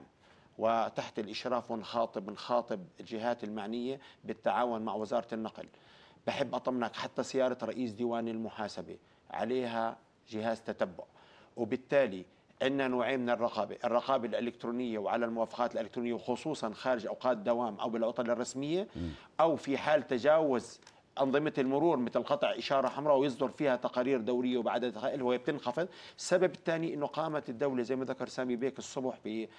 وتحت الاشراف ونخاطب نخاطب الجهات المعنيه بالتعاون مع وزاره النقل. بحب اطمنك حتى سياره رئيس ديوان المحاسبه عليها جهاز تتبع، وبالتالي عندنا نوعين من الرقابة، الرقابة الإلكترونية وعلى الموافقات الإلكترونية وخصوصا خارج أوقات دوام أو بالعطل الرسمية، أو في حال تجاوز أنظمة المرور مثل قطع إشارة حمراء ويصدر فيها تقارير دورية وبعد وهي بتنخفض. السبب الثاني أنه قامت الدولة زي ما ذكر سامي بيك الصبح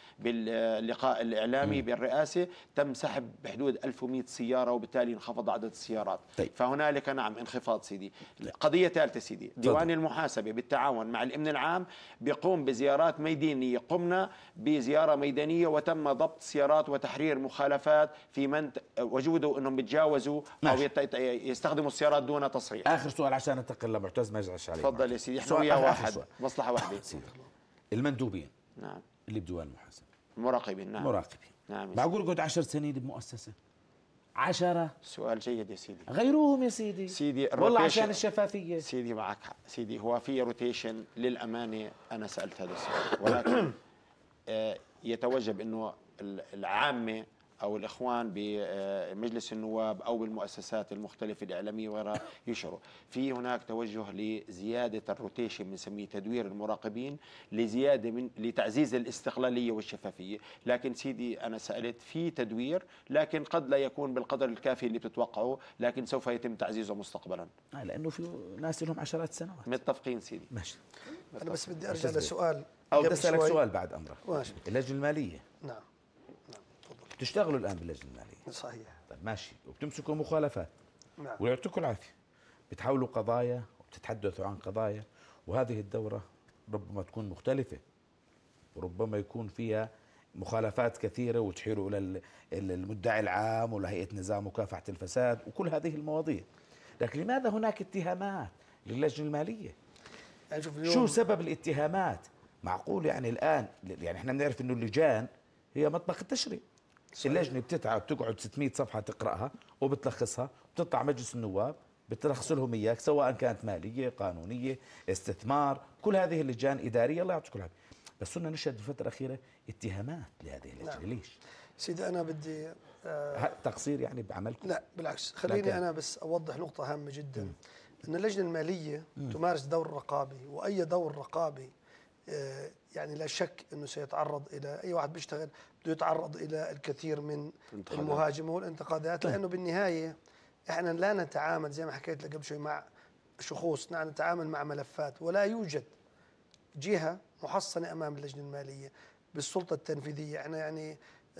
باللقاء الإعلامي بالرئاسة تم سحب بحدود ألف ومئة سيارة وبالتالي انخفض عدد السيارات. طيب. فهنالك نعم انخفاض سيدي. قضية ثالثة سيدي، ديوان المحاسبة بالتعاون مع الأمن العام بيقوم بزيارات ميدانية. قمنا بزيارة ميدانية وتم ضبط سيارات وتحرير مخالفات في من وجودوا أنهم بتجاوزوا أو يت... يستخدموا السيارات دون تصريح. اخر سؤال عشان انتقل لمعتز ما يزعلش عليه. تفضل يا سيدي. احنا ويا واحد مصلحه واحده. المندوبين نعم اللي بديوان المحاسبه المراقبين نعم مراقبين نعم معقول يقعد عشر سنين بمؤسسه؟ عشرة. سؤال جيد يا سيدي. غيروهم يا سيدي. سيدي والله عشان الشفافيه. سيدي معك حق سيدي. هو في روتيشن للامانه. انا سالت هذا السؤال ولكن يتوجب انه العامه او الاخوان بمجلس النواب او بالمؤسسات المختلفه الاعلاميه وغيرها يشعروا في هناك توجه لزياده الروتيشن بنسميه تدوير المراقبين لزياده من لتعزيز الاستقلاليه والشفافيه. لكن سيدي انا سالت في تدوير لكن قد لا يكون بالقدر الكافي اللي بتتوقعه، لكن سوف يتم تعزيزه مستقبلا. آه لانه في ناس لهم عشرات السنوات. متفقين سيدي. ماشي. انا بس بدي ارجع لسؤال او بدي اسالك سؤال بعد امرك. ماشي. اللجنه الماليه. نعم. بتشتغلوا الان باللجنه الماليه صحيح. طيب ماشي وبتمسكوا مخالفات. نعم. ويعطيكم العافيه. بتحولوا قضايا وبتتحدثوا عن قضايا، وهذه الدوره ربما تكون مختلفه وربما يكون فيها مخالفات كثيره وتحيلوا الى المدعي العام ولهيئه نظام مكافحه الفساد وكل هذه المواضيع. لكن لماذا هناك اتهامات للجنه الماليه؟ يعني شوف شو سبب الاتهامات؟ معقول يعني الان يعني احنا بنعرف انه اللجان هي مطبخ التشريع. اللجنه بتتعب بتقعد ستمئة صفحه تقراها وبتلخصها، بتطلع مجلس النواب بتلخص لهم اياك سواء كانت ماليه، قانونيه، استثمار، كل هذه اللجان اداريه. الله يعطيكم العافيه. بس صرنا نشهد بالفتره الاخيره اتهامات لهذه اللجنه. نعم. ليش؟ سيدي انا بدي آه تقصير يعني بعملكم؟ لا بالعكس. خليني انا بس اوضح نقطه هامه جدا. م. ان اللجنه الماليه م. تمارس دور رقابي، واي دور رقابي آه يعني لا شك انه سيتعرض الى اي واحد بيشتغل بده يتعرض الى الكثير من المهاجمه والانتقادات، لانه بالنهايه احنا لا نتعامل زي ما حكيت لك قبل شوي مع شخوص، نحن نتعامل مع ملفات، ولا يوجد جهه محصنه امام اللجنه الماليه بالسلطه التنفيذيه. احنا يعني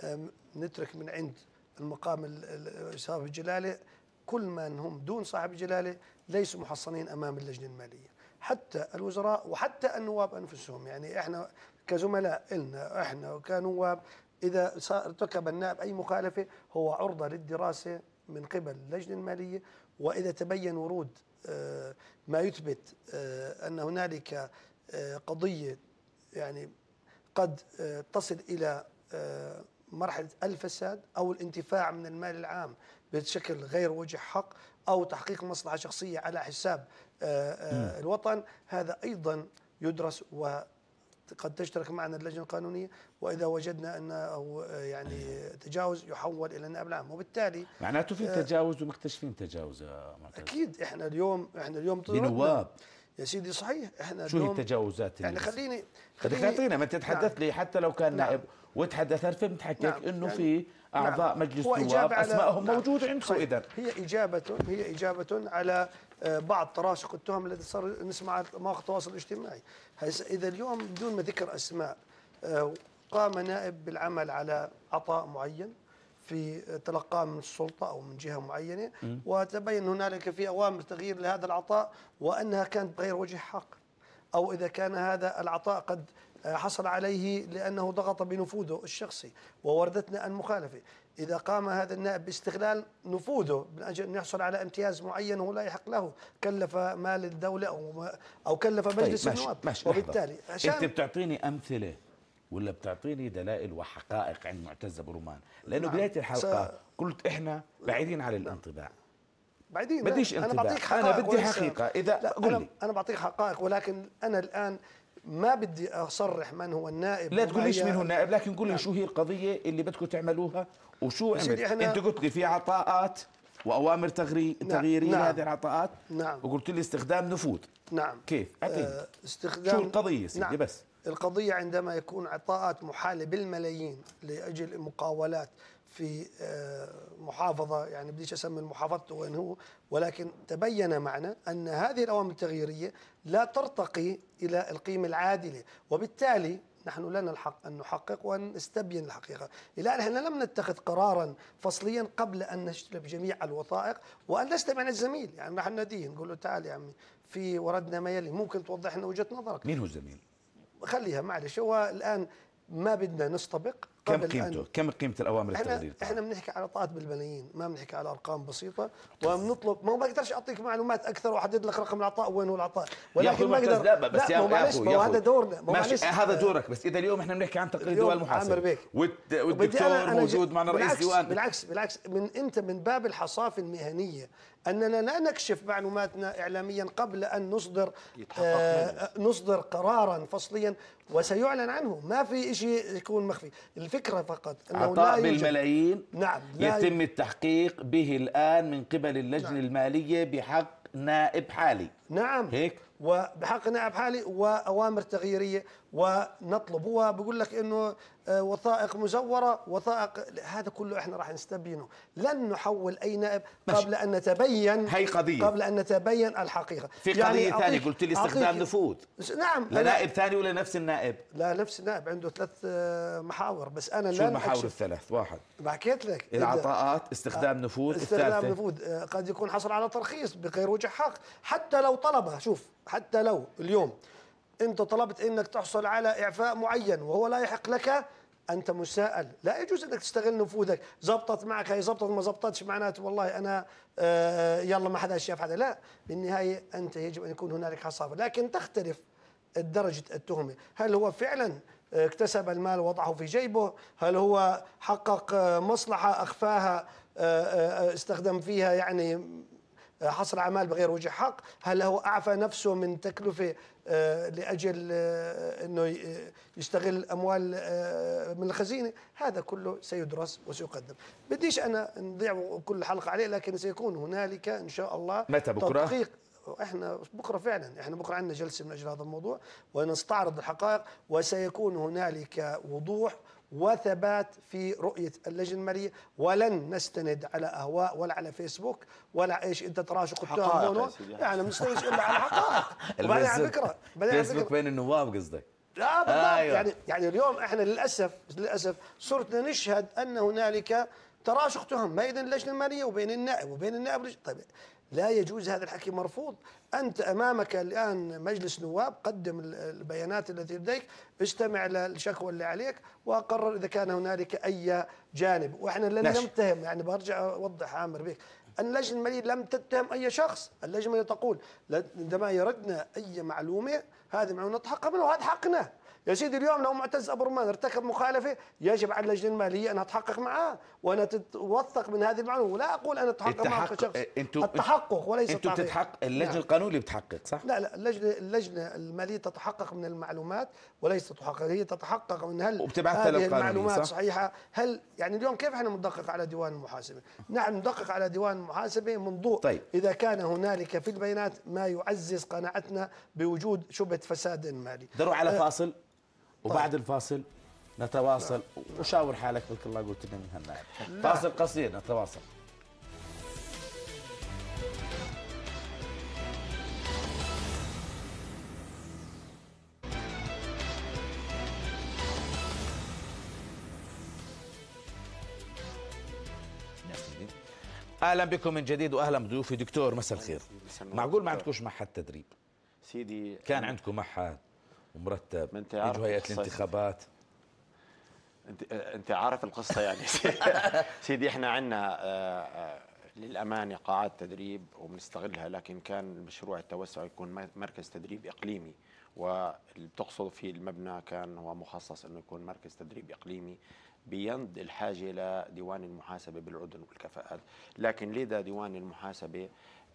نترك من عند المقام صاحب الجلاله كل من هم دون صاحب الجلاله ليسوا محصنين امام اللجنه الماليه، حتى الوزراء وحتى النواب انفسهم. يعني احنا كزملاء لنا احنا كنواب اذا ارتكب النائب اي مخالفه هو عرضه للدراسه من قبل اللجنه الماليه، واذا تبين ورود ما يثبت ان هنالك قضيه يعني قد تصل الى مرحله الفساد او الانتفاع من المال العام بشكل غير وجه حق او تحقيق مصلحه شخصيه على حساب الوطن، هذا ايضا يدرس وقد تشترك معنا اللجنه القانونيه، واذا وجدنا انه يعني تجاوز يحول الى النائب العام. وبالتالي معناته في تجاوز ومكتشفين تجاوز يا معتز. اكيد احنا اليوم احنا اليوم بنواب يا سيدي صحيح. احنا شو هي التجاوزات يعني خليني خليني خلينا ما تتحدث نعم. لي حتى لو كان نائب نعم. وتحدث فيلم تحكيك نعم. انه يعني في اعضاء نعم. مجلس نواب اسمائهم نعم. موجوده عندكم. اذا هي اجابه هي اجابه على بعض تراشق التهم التي صار نسمع مواقع التواصل الاجتماعي. اذا اليوم بدون ما ذكر اسماء قام نائب بالعمل على عطاء معين في تلقاه من السلطه او من جهه معينه م. وتبين هنالك في اوامر تغيير لهذا العطاء وانها كانت بغير وجه حق، او اذا كان هذا العطاء قد حصل عليه لأنه ضغط بنفوذه الشخصي ووردتنا المخالفة، إذا قام هذا النائب باستغلال نفوذه من أجل أن يحصل على امتياز معين وهو لا يحق له، كلف مال الدولة أو أو كلف مجلس طيب النواب. ماشي وبالتالي أنت بتعطيني أمثلة ولا بتعطيني دلائل وحقائق عن معتز أبو رمان؟ لأنه نعم. بداية الحلقة س... قلت إحنا بعيدين على الانطباع. بعدين بديش أنا انطباع. بعطيك حقائق، أنا بدي حقيقة. إذا قل لي. أنا بعطيك حقائق، ولكن أنا الآن ما بدي اصرح من هو النائب. لا تقوليش من هو النائب، لكن قول لي نعم. شو هي القضيه اللي بدكم تعملوها وشو عمل. انت قلت لي في عطاءات واوامر تغييريه نعم. تغييريه نعم. لهذه العطاءات نعم. وقلت لي استخدام نفوذ. نعم. كيف؟ اعطيني آه استخدام شو القضيه سيدي نعم. بس القضيه عندما يكون عطاءات محاله بالملايين لاجل مقاولات في محافظة، يعني بديش أسمي المحافظة وين هو، ولكن تبين معنا أن هذه الأوامر التغييرية لا ترتقي إلى القيمة العادلة، وبالتالي نحن لنا الحق أن نحقق وأن نستبين الحقيقة. الآن احنا لم نتخذ قرارا فصليا قبل أن نجلب جميع الوثائق وأن نستمع للزميل. يعني نحن نديه نقول له تعال يا عمي في وردنا ما يلي، ممكن توضح لنا وجهة نظرك. مين هو الزميل؟ خليها معلش، هو الآن ما بدنا نستبق. كم قيمته؟ كم قيمة الأوامر التغيير؟ احنا بنحكي على عطاءات بالملايين، ما بنحكي على أرقام بسيطة، وبنطلب ما بقدرش أعطيك معلومات أكثر وأحدد لك رقم العطاء وين هو العطاء، ولكن ما أقدر. لا بس يا معلش هذا دورنا. ماشي هذا دورك، بس إذا اليوم احنا بنحكي عن تقرير ديوان المحاسبة والدكتور موجود معنا رئيس ديوان. بالعكس بالعكس من أنت من باب الحصافة المهنية أننا لا نكشف معلوماتنا إعلاميا قبل أن نصدر آه نصدر قرارا فصليا وسيعلن عنه، ما في شيء يكون مخفي. الفكرة فقط أنه عطاء بالملايين نعم يتم التحقيق به الآن من قبل اللجنة نعم. المالية بحق نائب حالي. نعم هيك، وبحق نائب حالي وأوامر تغييرية، ونطلب. هو بيقول لك إنه وثائق مزورة، وثائق، هذا كله إحنا راح نستبينه. لن نحول أي نائب قبل أن نتبين هي قضية قبل أن نتبين الحقيقة. في قضية يعني ثانية قلت لي استخدام نفوذ. نعم. لنائب ثاني ولا نفس النائب؟ لا نفس النائب، عنده ثلاث محاور، بس أنا شو المحاور الثلاث؟ واحد بحكيت لك العطاءات، استخدام نفوذ، استخدام نفوذ قد يكون حصل على ترخيص بغير وجه حق، حتى لو طلبها. شوف، حتى لو اليوم انت طلبت انك تحصل على اعفاء معين وهو لا يحق لك، انت مساءل، لا يجوز انك تستغل نفوذك. زبطت معك هي زبطت، ما زبطتش معناته والله انا آه يلا ما حدا شاف حدا. لا، بالنهايه انت يجب ان يكون هنالك حصافه، لكن تختلف درجه التهمه. هل هو فعلا اكتسب المال ووضعه في جيبه؟ هل هو حقق مصلحه اخفاها استخدم فيها يعني حصل على مال بغير وجه حق؟ هل هو أعفى نفسه من تكلفة لأجل أنه يستغل أموال من الخزينة؟ هذا كله سيدرس وسيقدم. بديش أنا نضيع كل حلقة عليه، لكن سيكون هنالك إن شاء الله متى بكرة؟ تدقيق. احنا بكره فعلا، احنا بكره عندنا جلسه من اجل هذا الموضوع ونستعرض الحقائق، وسيكون هنالك وضوح وثبات في رؤية اللجنة المالية، ولن نستند على أهواء ولا على فيسبوك ولا إيش أنت تراشق التهم. يعني ما نستند إلا على حقائق. وبعدين على فكرة فيسبوك بين النواب قصدك؟ لا بالضبط. أيوة. يعني يعني اليوم احنا للاسف للاسف صرنا نشهد ان هنالك تراشق تهم بين اللجنه الماليه وبين النائب وبين النائب لج... طيب لا يجوز، هذا الحكي مرفوض. انت امامك الان مجلس نواب، قدم البيانات التي لديك، استمع للشكوى اللي عليك وقرر اذا كان هنالك اي جانب. واحنا لن نتهم، يعني برجع اوضح عامر بك، أن اللجنة المالية لم تتهم أي شخص. اللجنة المالية تقول عندما يردنا أي معلومة هذه معلومة نتحقق منها، وهذا حقنا. يا سيدي اليوم لو معتز أبو رمان ارتكب مخالفة يجب على اللجنة المالية أنها تحقق معاه وأنا تتوثق من هذه المعلومة، ولا أقول أنا أتحقق معه كشخص. التحقق وليس انتوا بتتحقق، اللجنة نعم. القانوني بتحقق صح؟ لا لا، اللجنة اللجنة المالية تتحقق من المعلومات وليس تتحقق، هي تتحقق من هل هذه المعلومات صح؟ صحيحة. هل يعني اليوم كيف احنا ندقق على ديوان المحاسبة؟ نحن ندقق على ديوان المحاسبة من ضوء طيب. إذا كان هنالك في البيانات ما يعزز قناعتنا بوجود شبهة فساد مالي. دوروا على أه فاصل وبعد طيب. الفاصل نتواصل. لا. وشاور حالك بك الله قلت لنا من هالنائب. فاصل قصير نتواصل. اهلا بكم من جديد واهلا بضيوفي. دكتور مساء الخير. معقول ما عندكوش معهد تدريب؟ سيدي كان عندكم معهد ومرتب، يجوا هيئة الانتخابات. انت انت عارف القصه يعني. سيدي احنا عندنا للامانه قاعات تدريب وبنستغلها، لكن كان مشروع التوسع يكون مركز تدريب اقليمي، واللي بتقصد فيه المبنى كان هو مخصص انه يكون مركز تدريب اقليمي بيند الحاجه لديوان المحاسبه بالاردن والكفاءات. لكن لدى ديوان المحاسبه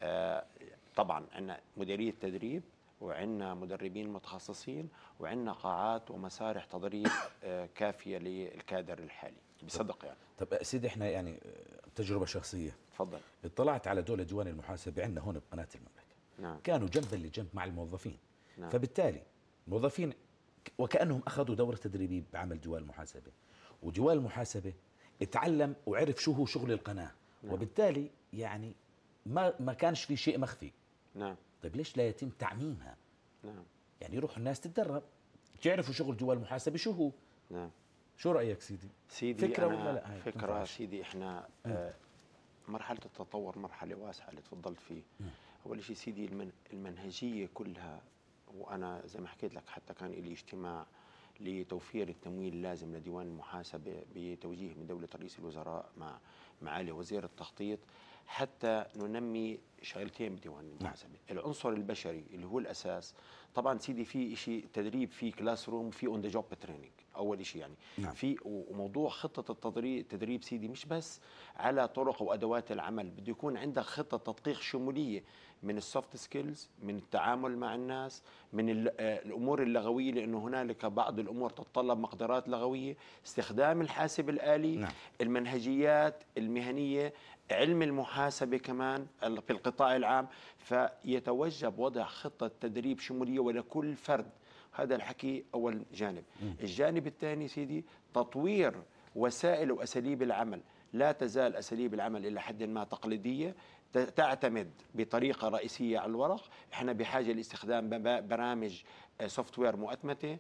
طبعا عندنا مديريه تدريب وعندنا مدربين متخصصين وعندنا قاعات ومسارح تدريب كافيه للكادر الحالي بصدق يعني. طب سيدي احنا يعني تجربه شخصيه، تفضل. اطلعت على دول ديوان المحاسبه عندنا هون بقناه المملكه. نعم. كانوا جنبا لجنب مع الموظفين. نعم. فبالتالي الموظفين وكانهم اخذوا دوره تدريبيه بعمل ديوان المحاسبه، وديوان المحاسبه اتعلم وعرف شو هو شغل القناه. نعم. وبالتالي يعني ما ما كانش في شيء مخفي. نعم. طيب ليش لا يتم تعميمها؟ نعم. يعني يروح الناس تتدرب تعرفوا شغل ديوان المحاسبه شو هو. نعم. شو رايك سيدي؟ سيدي فكره ولا لا؟ فكره مفعش. سيدي احنا آه مرحله التطور مرحله واسعه اللي تفضلت فيه. م. اول شيء سيدي المن المنهجيه كلها، وانا زي ما حكيت لك حتى كان لي اجتماع لتوفير التمويل اللازم لديوان المحاسبه بتوجيه من دوله رئيس الوزراء مع معالي وزير التخطيط حتى ننمي شغلتين بديوان المحاسبه. نعم. العنصر البشري اللي هو الاساس. طبعا سيدي في شيء تدريب، في كلاس روم، في اون ذا جوب تريننج اول شيء يعني. نعم. في وموضوع خطه التدريب تدريب سيدي مش بس على طرق وادوات العمل، بده يكون عندك خطه تدقيق شموليه من السوفت سكيلز، من التعامل مع الناس، من الامور اللغويه، لانه هنالك بعض الامور تتطلب مقدرات لغويه، استخدام الحاسب الالي. نعم. المنهجيات المهنيه، علم المحاسبه كمان في القطاع العام. فيتوجب وضع خطه تدريب شموليه ولكل فرد. هذا الحكي اول جانب. م. الجانب الثاني سيدي تطوير وسائل واساليب العمل. لا تزال اساليب العمل الى حد ما تقليديه، تعتمد بطريقه رئيسيه على الورق. احنا بحاجه لاستخدام برامج سوفت وير مؤتمته،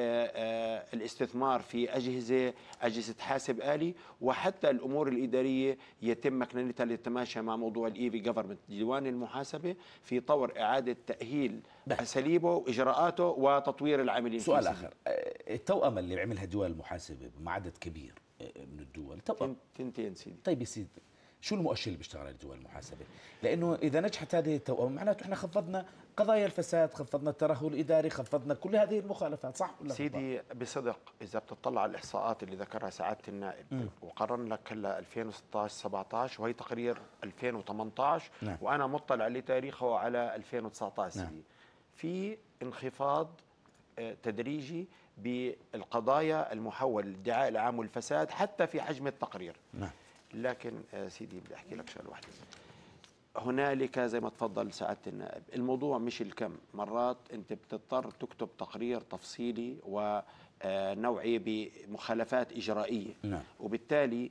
الاستثمار في اجهزه اجهزه حاسب آلي، وحتى الامور الاداريه يتم مكننتها للتماشى مع موضوع الاي في جفرمنت. ديوان المحاسبه في طور اعاده تاهيل اساليبه واجراءاته وتطوير العاملين. سؤال اخر، التوأمه اللي بيعملها ديوان المحاسبه مع عدد كبير من الدول توأمه تنتين سيدي. طيب يا سيدي شو المؤشر اللي بيشتغل على ديوان المحاسبه؟ لانه اذا نجحت هذه التوأمه معناته احنا خفضنا قضايا الفساد، خفضنا الترهل الاداري، خفضنا كل هذه المخالفات، صح ولا سيدي؟ بصدق اذا بتطلع على الاحصاءات اللي ذكرها سعاده النائب م. وقارن لك هلا ألفين وستة عشر سبعة عشر وهي تقرير ألفين وثمانية عشر. نعم. وانا مطلع عليه تاريخه على ألفين وتسعة عشر. نعم. سيدي في انخفاض تدريجي بالقضايا المحول للادعاء العام والفساد حتى في حجم التقرير. نعم. لكن سيدي بدي احكي لك شغله واحده. هنالك زي ما تفضل سعاده النائب، الموضوع مش الكم، مرات انت بتضطر تكتب تقرير تفصيلي ونوعي بمخالفات اجرائيه. نعم. وبالتالي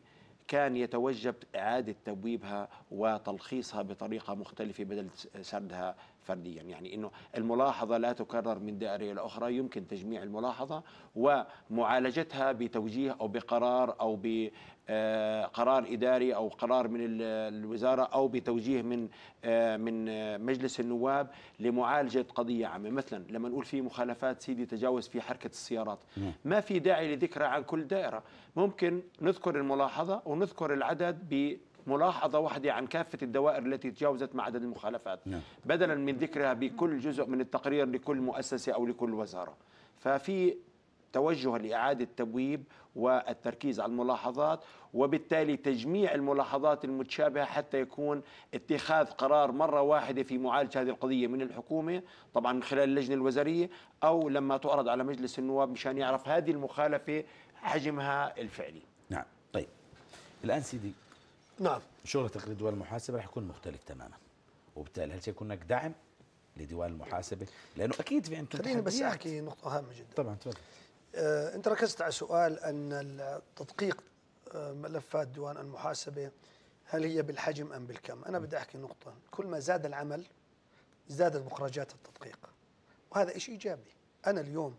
كان يتوجب إعادة تبويبها وتلخيصها بطريقة مختلفة بدل سردها فرديا. يعني أنه الملاحظة لا تكرر من دائرة إلى أخرى، يمكن تجميع الملاحظة ومعالجتها بتوجيه أو بقرار أو بقرار إداري أو قرار من الوزارة أو بتوجيه من من مجلس النواب لمعالجة قضية عامة. مثلا لما نقول في مخالفات سيدي تجاوز في حركة السيارات، ما في داعي لذكرها عن كل دائرة، ممكن نذكر الملاحظة ونذكر العدد بملاحظة واحدة عن كافة الدوائر التي تجاوزت مع عدد المخالفات، بدلا من ذكرها بكل جزء من التقرير لكل مؤسسة أو لكل وزارة. ففي توجه لإعادة تبويب والتركيز على الملاحظات، وبالتالي تجميع الملاحظات المتشابهة حتى يكون اتخاذ قرار مرة واحدة في معالجة هذه القضية من الحكومة، طبعا من خلال اللجنة الوزارية أو لما تعرض على مجلس النواب، مشان يعرف هذه المخالفة حجمها الفعلي. نعم. طيب الآن سيدي، نعم، شغل تقرير ديوان المحاسبة رح يكون مختلف تماما، وبالتالي هل سيكون هناك دعم لديوان المحاسبة؟ لأنه أكيد في عندكم خليني بس أحكي نقطة هامة جدا. طبعا تفضل. آه، أنت ركزت على سؤال أن تدقيق آه ملفات ديوان المحاسبة هل هي بالحجم أم بالكم؟ أنا بدي أحكي نقطة، كل ما زاد العمل زادت مخرجات التدقيق، وهذا شيء إيجابي. أنا اليوم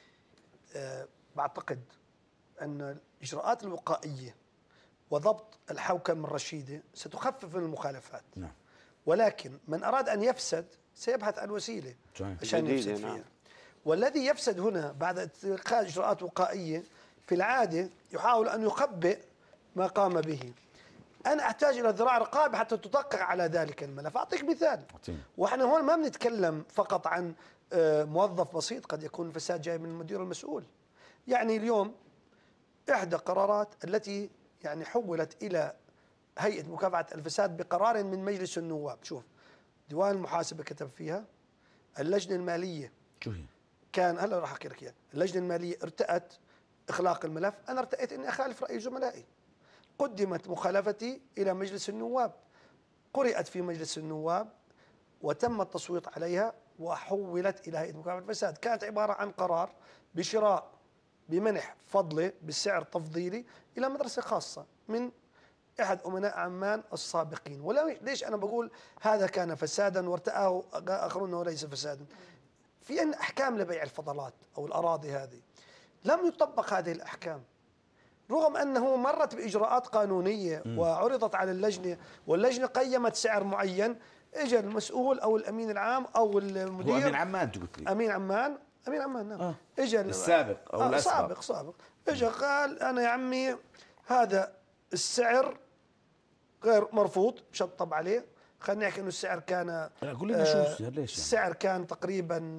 آه بعتقد أن الإجراءات الوقائية وضبط الحوكمة الرشيدة ستخفف من المخالفات. نعم. ولكن من أراد أن يفسد سيبحث عن وسيلة عشان يفسد فيها. نعم. والذي يفسد هنا بعد اتخاذ إجراءات وقائية في العادة يحاول أن يخبئ ما قام به. أنا أحتاج إلى ذراع رقابة حتى تدقق على ذلك الملف. أعطيك مثال، وإحنا هون ما بنتكلم فقط عن موظف بسيط، قد يكون الفساد جاي من المدير المسؤول. يعني اليوم إحدى قرارات التي يعني حولت إلى هيئة مكافحة الفساد بقرار من مجلس النواب، شوف ديوان المحاسبة كتب فيها اللجنة المالية، شو هي؟ كان هلا راح احكي لك اياها، اللجنه الماليه ارتأت اخلاق الملف، انا ارتأيت اني اخالف راي زملائي. قدمت مخالفتي الى مجلس النواب، قرأت في مجلس النواب وتم التصويت عليها وحولت الى هيئه مكافحه الفساد. كانت عباره عن قرار بشراء بمنح فضله بالسعر تفضيلي الى مدرسه خاصه من احد امناء عمان السابقين. ولا ليش انا بقول هذا كان فسادا وارتأاه اخرون انه ليس فسادا؟ في عندنا أحكام لبيع الفضلات أو الأراضي، هذه لم يطبق هذه الأحكام رغم أنه مرت بإجراءات قانونية م. وعرضت على اللجنة، واللجنة قيمت سعر معين. اجى المسؤول أو الأمين العام أو المدير، هو أمين عمان قلت لي، أمين عمان أمين عمان نعم آه. اجى السابق أو آه الأسبق، سابق سابق اجى قال أنا يا عمي هذا السعر غير مرفوض، شطب عليه. خلينا نحكي انه السعر كان، قول لنا شو السعر ليش يعني؟ السعر كان تقريبا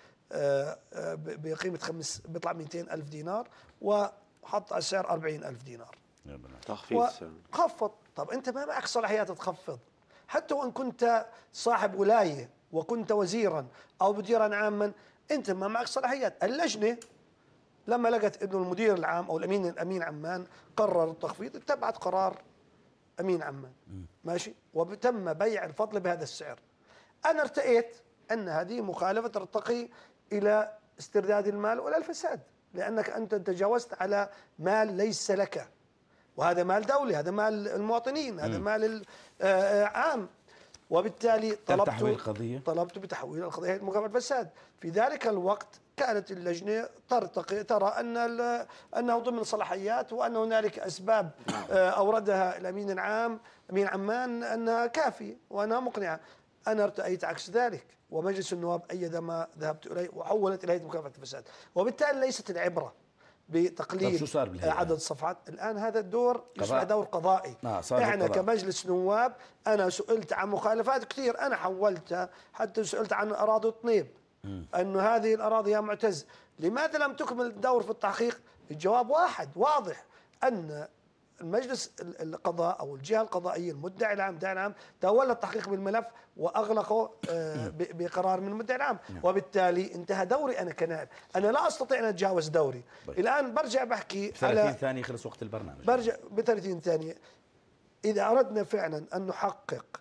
بقيمه خمس بيطلع مئتين ألف دينار، وحط على السعر أربعين ألف دينار تخفيض. خفض. طب انت ما معك صلاحيات تخفض، حتى وان كنت صاحب ولايه وكنت وزيرا او مديرا عاما، انت ما معك صلاحيات. اللجنه لما لقت انه المدير العام او الامين الامين عمان قرر التخفيض، اتبعت قرار أمين عمان ماشي، وتم بيع الفضل بهذا السعر. أنا ارتأيت أن هذه مخالفة ترتقي إلى استرداد المال ولا الفساد، لأنك أنت تجاوزت على مال ليس لك، وهذا مال دولي، هذا مال المواطنين، هذا مال عام. وبالتالي طلبت القضية طلبت بتحويل القضية إلى مكافحة الفساد. في ذلك الوقت كانت اللجنة ترتقي ترى أن أنه ضمن صلاحيات، وأن هنالك أسباب أوردها الأمين العام أمين عمان أنها كافية وأنها مقنعة. أنا ارتأيت عكس ذلك، ومجلس النواب أيد ما ذهبت إليه وحولت إلى هيئة مكافحة الفساد. وبالتالي ليست العبرة بتقليل عدد الصفحات. الآن هذا الدور يصبح دور قضائي. آه احنا كمجلس نواب أنا سئلت عن مخالفات كثير، أنا حولتها، حتى سئلت عن أراضي طنيب أنه هذه الأراضي يا معتز لماذا لم تكمل الدور في التحقيق؟ الجواب واحد واضح، أن المجلس القضاء أو الجهة القضائية المدعي العام المدعي العام تولى التحقيق بالملف وأغلقه بقرار من المدعي العام، وبالتالي انتهى دوري أنا كنائب. أنا لا أستطيع أن أتجاوز دوري. طيب. الآن برجع بحكي على ثلاثين ثانية خلص وقت البرنامج، برجع ب ثلاثين ثانية. إذا أردنا فعلا أن نحقق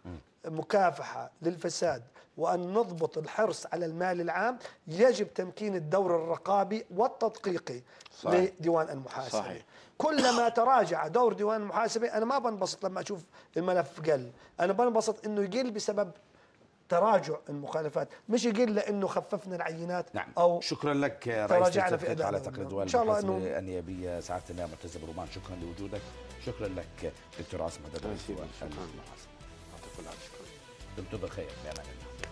مكافحة للفساد وأن نضبط الحرص على المال العام، يجب تمكين الدور الرقابي والتدقيقي صحيح. لديوان المحاسبة. صحيح. كلما تراجع دور ديوان المحاسبة، أنا ما بنبسط لما أشوف الملف قل، أنا بنبسط أنه يقل بسبب تراجع المخالفات، مش يقل لأنه خففنا العينات. نعم. أو شكرا لك رئيس تراجعنا في التدقيق أداء على العمل. تقرير ديوان إن شاء الله المحاسبة إنه النيابية سعادة النائب مرتزا برومان، شكرا لوجودك. شكرا لك دكتور عاصم هداد رئيس ديوان المحاسبة. يعطيكم العافية. دمتم بالخير، بأمان الله.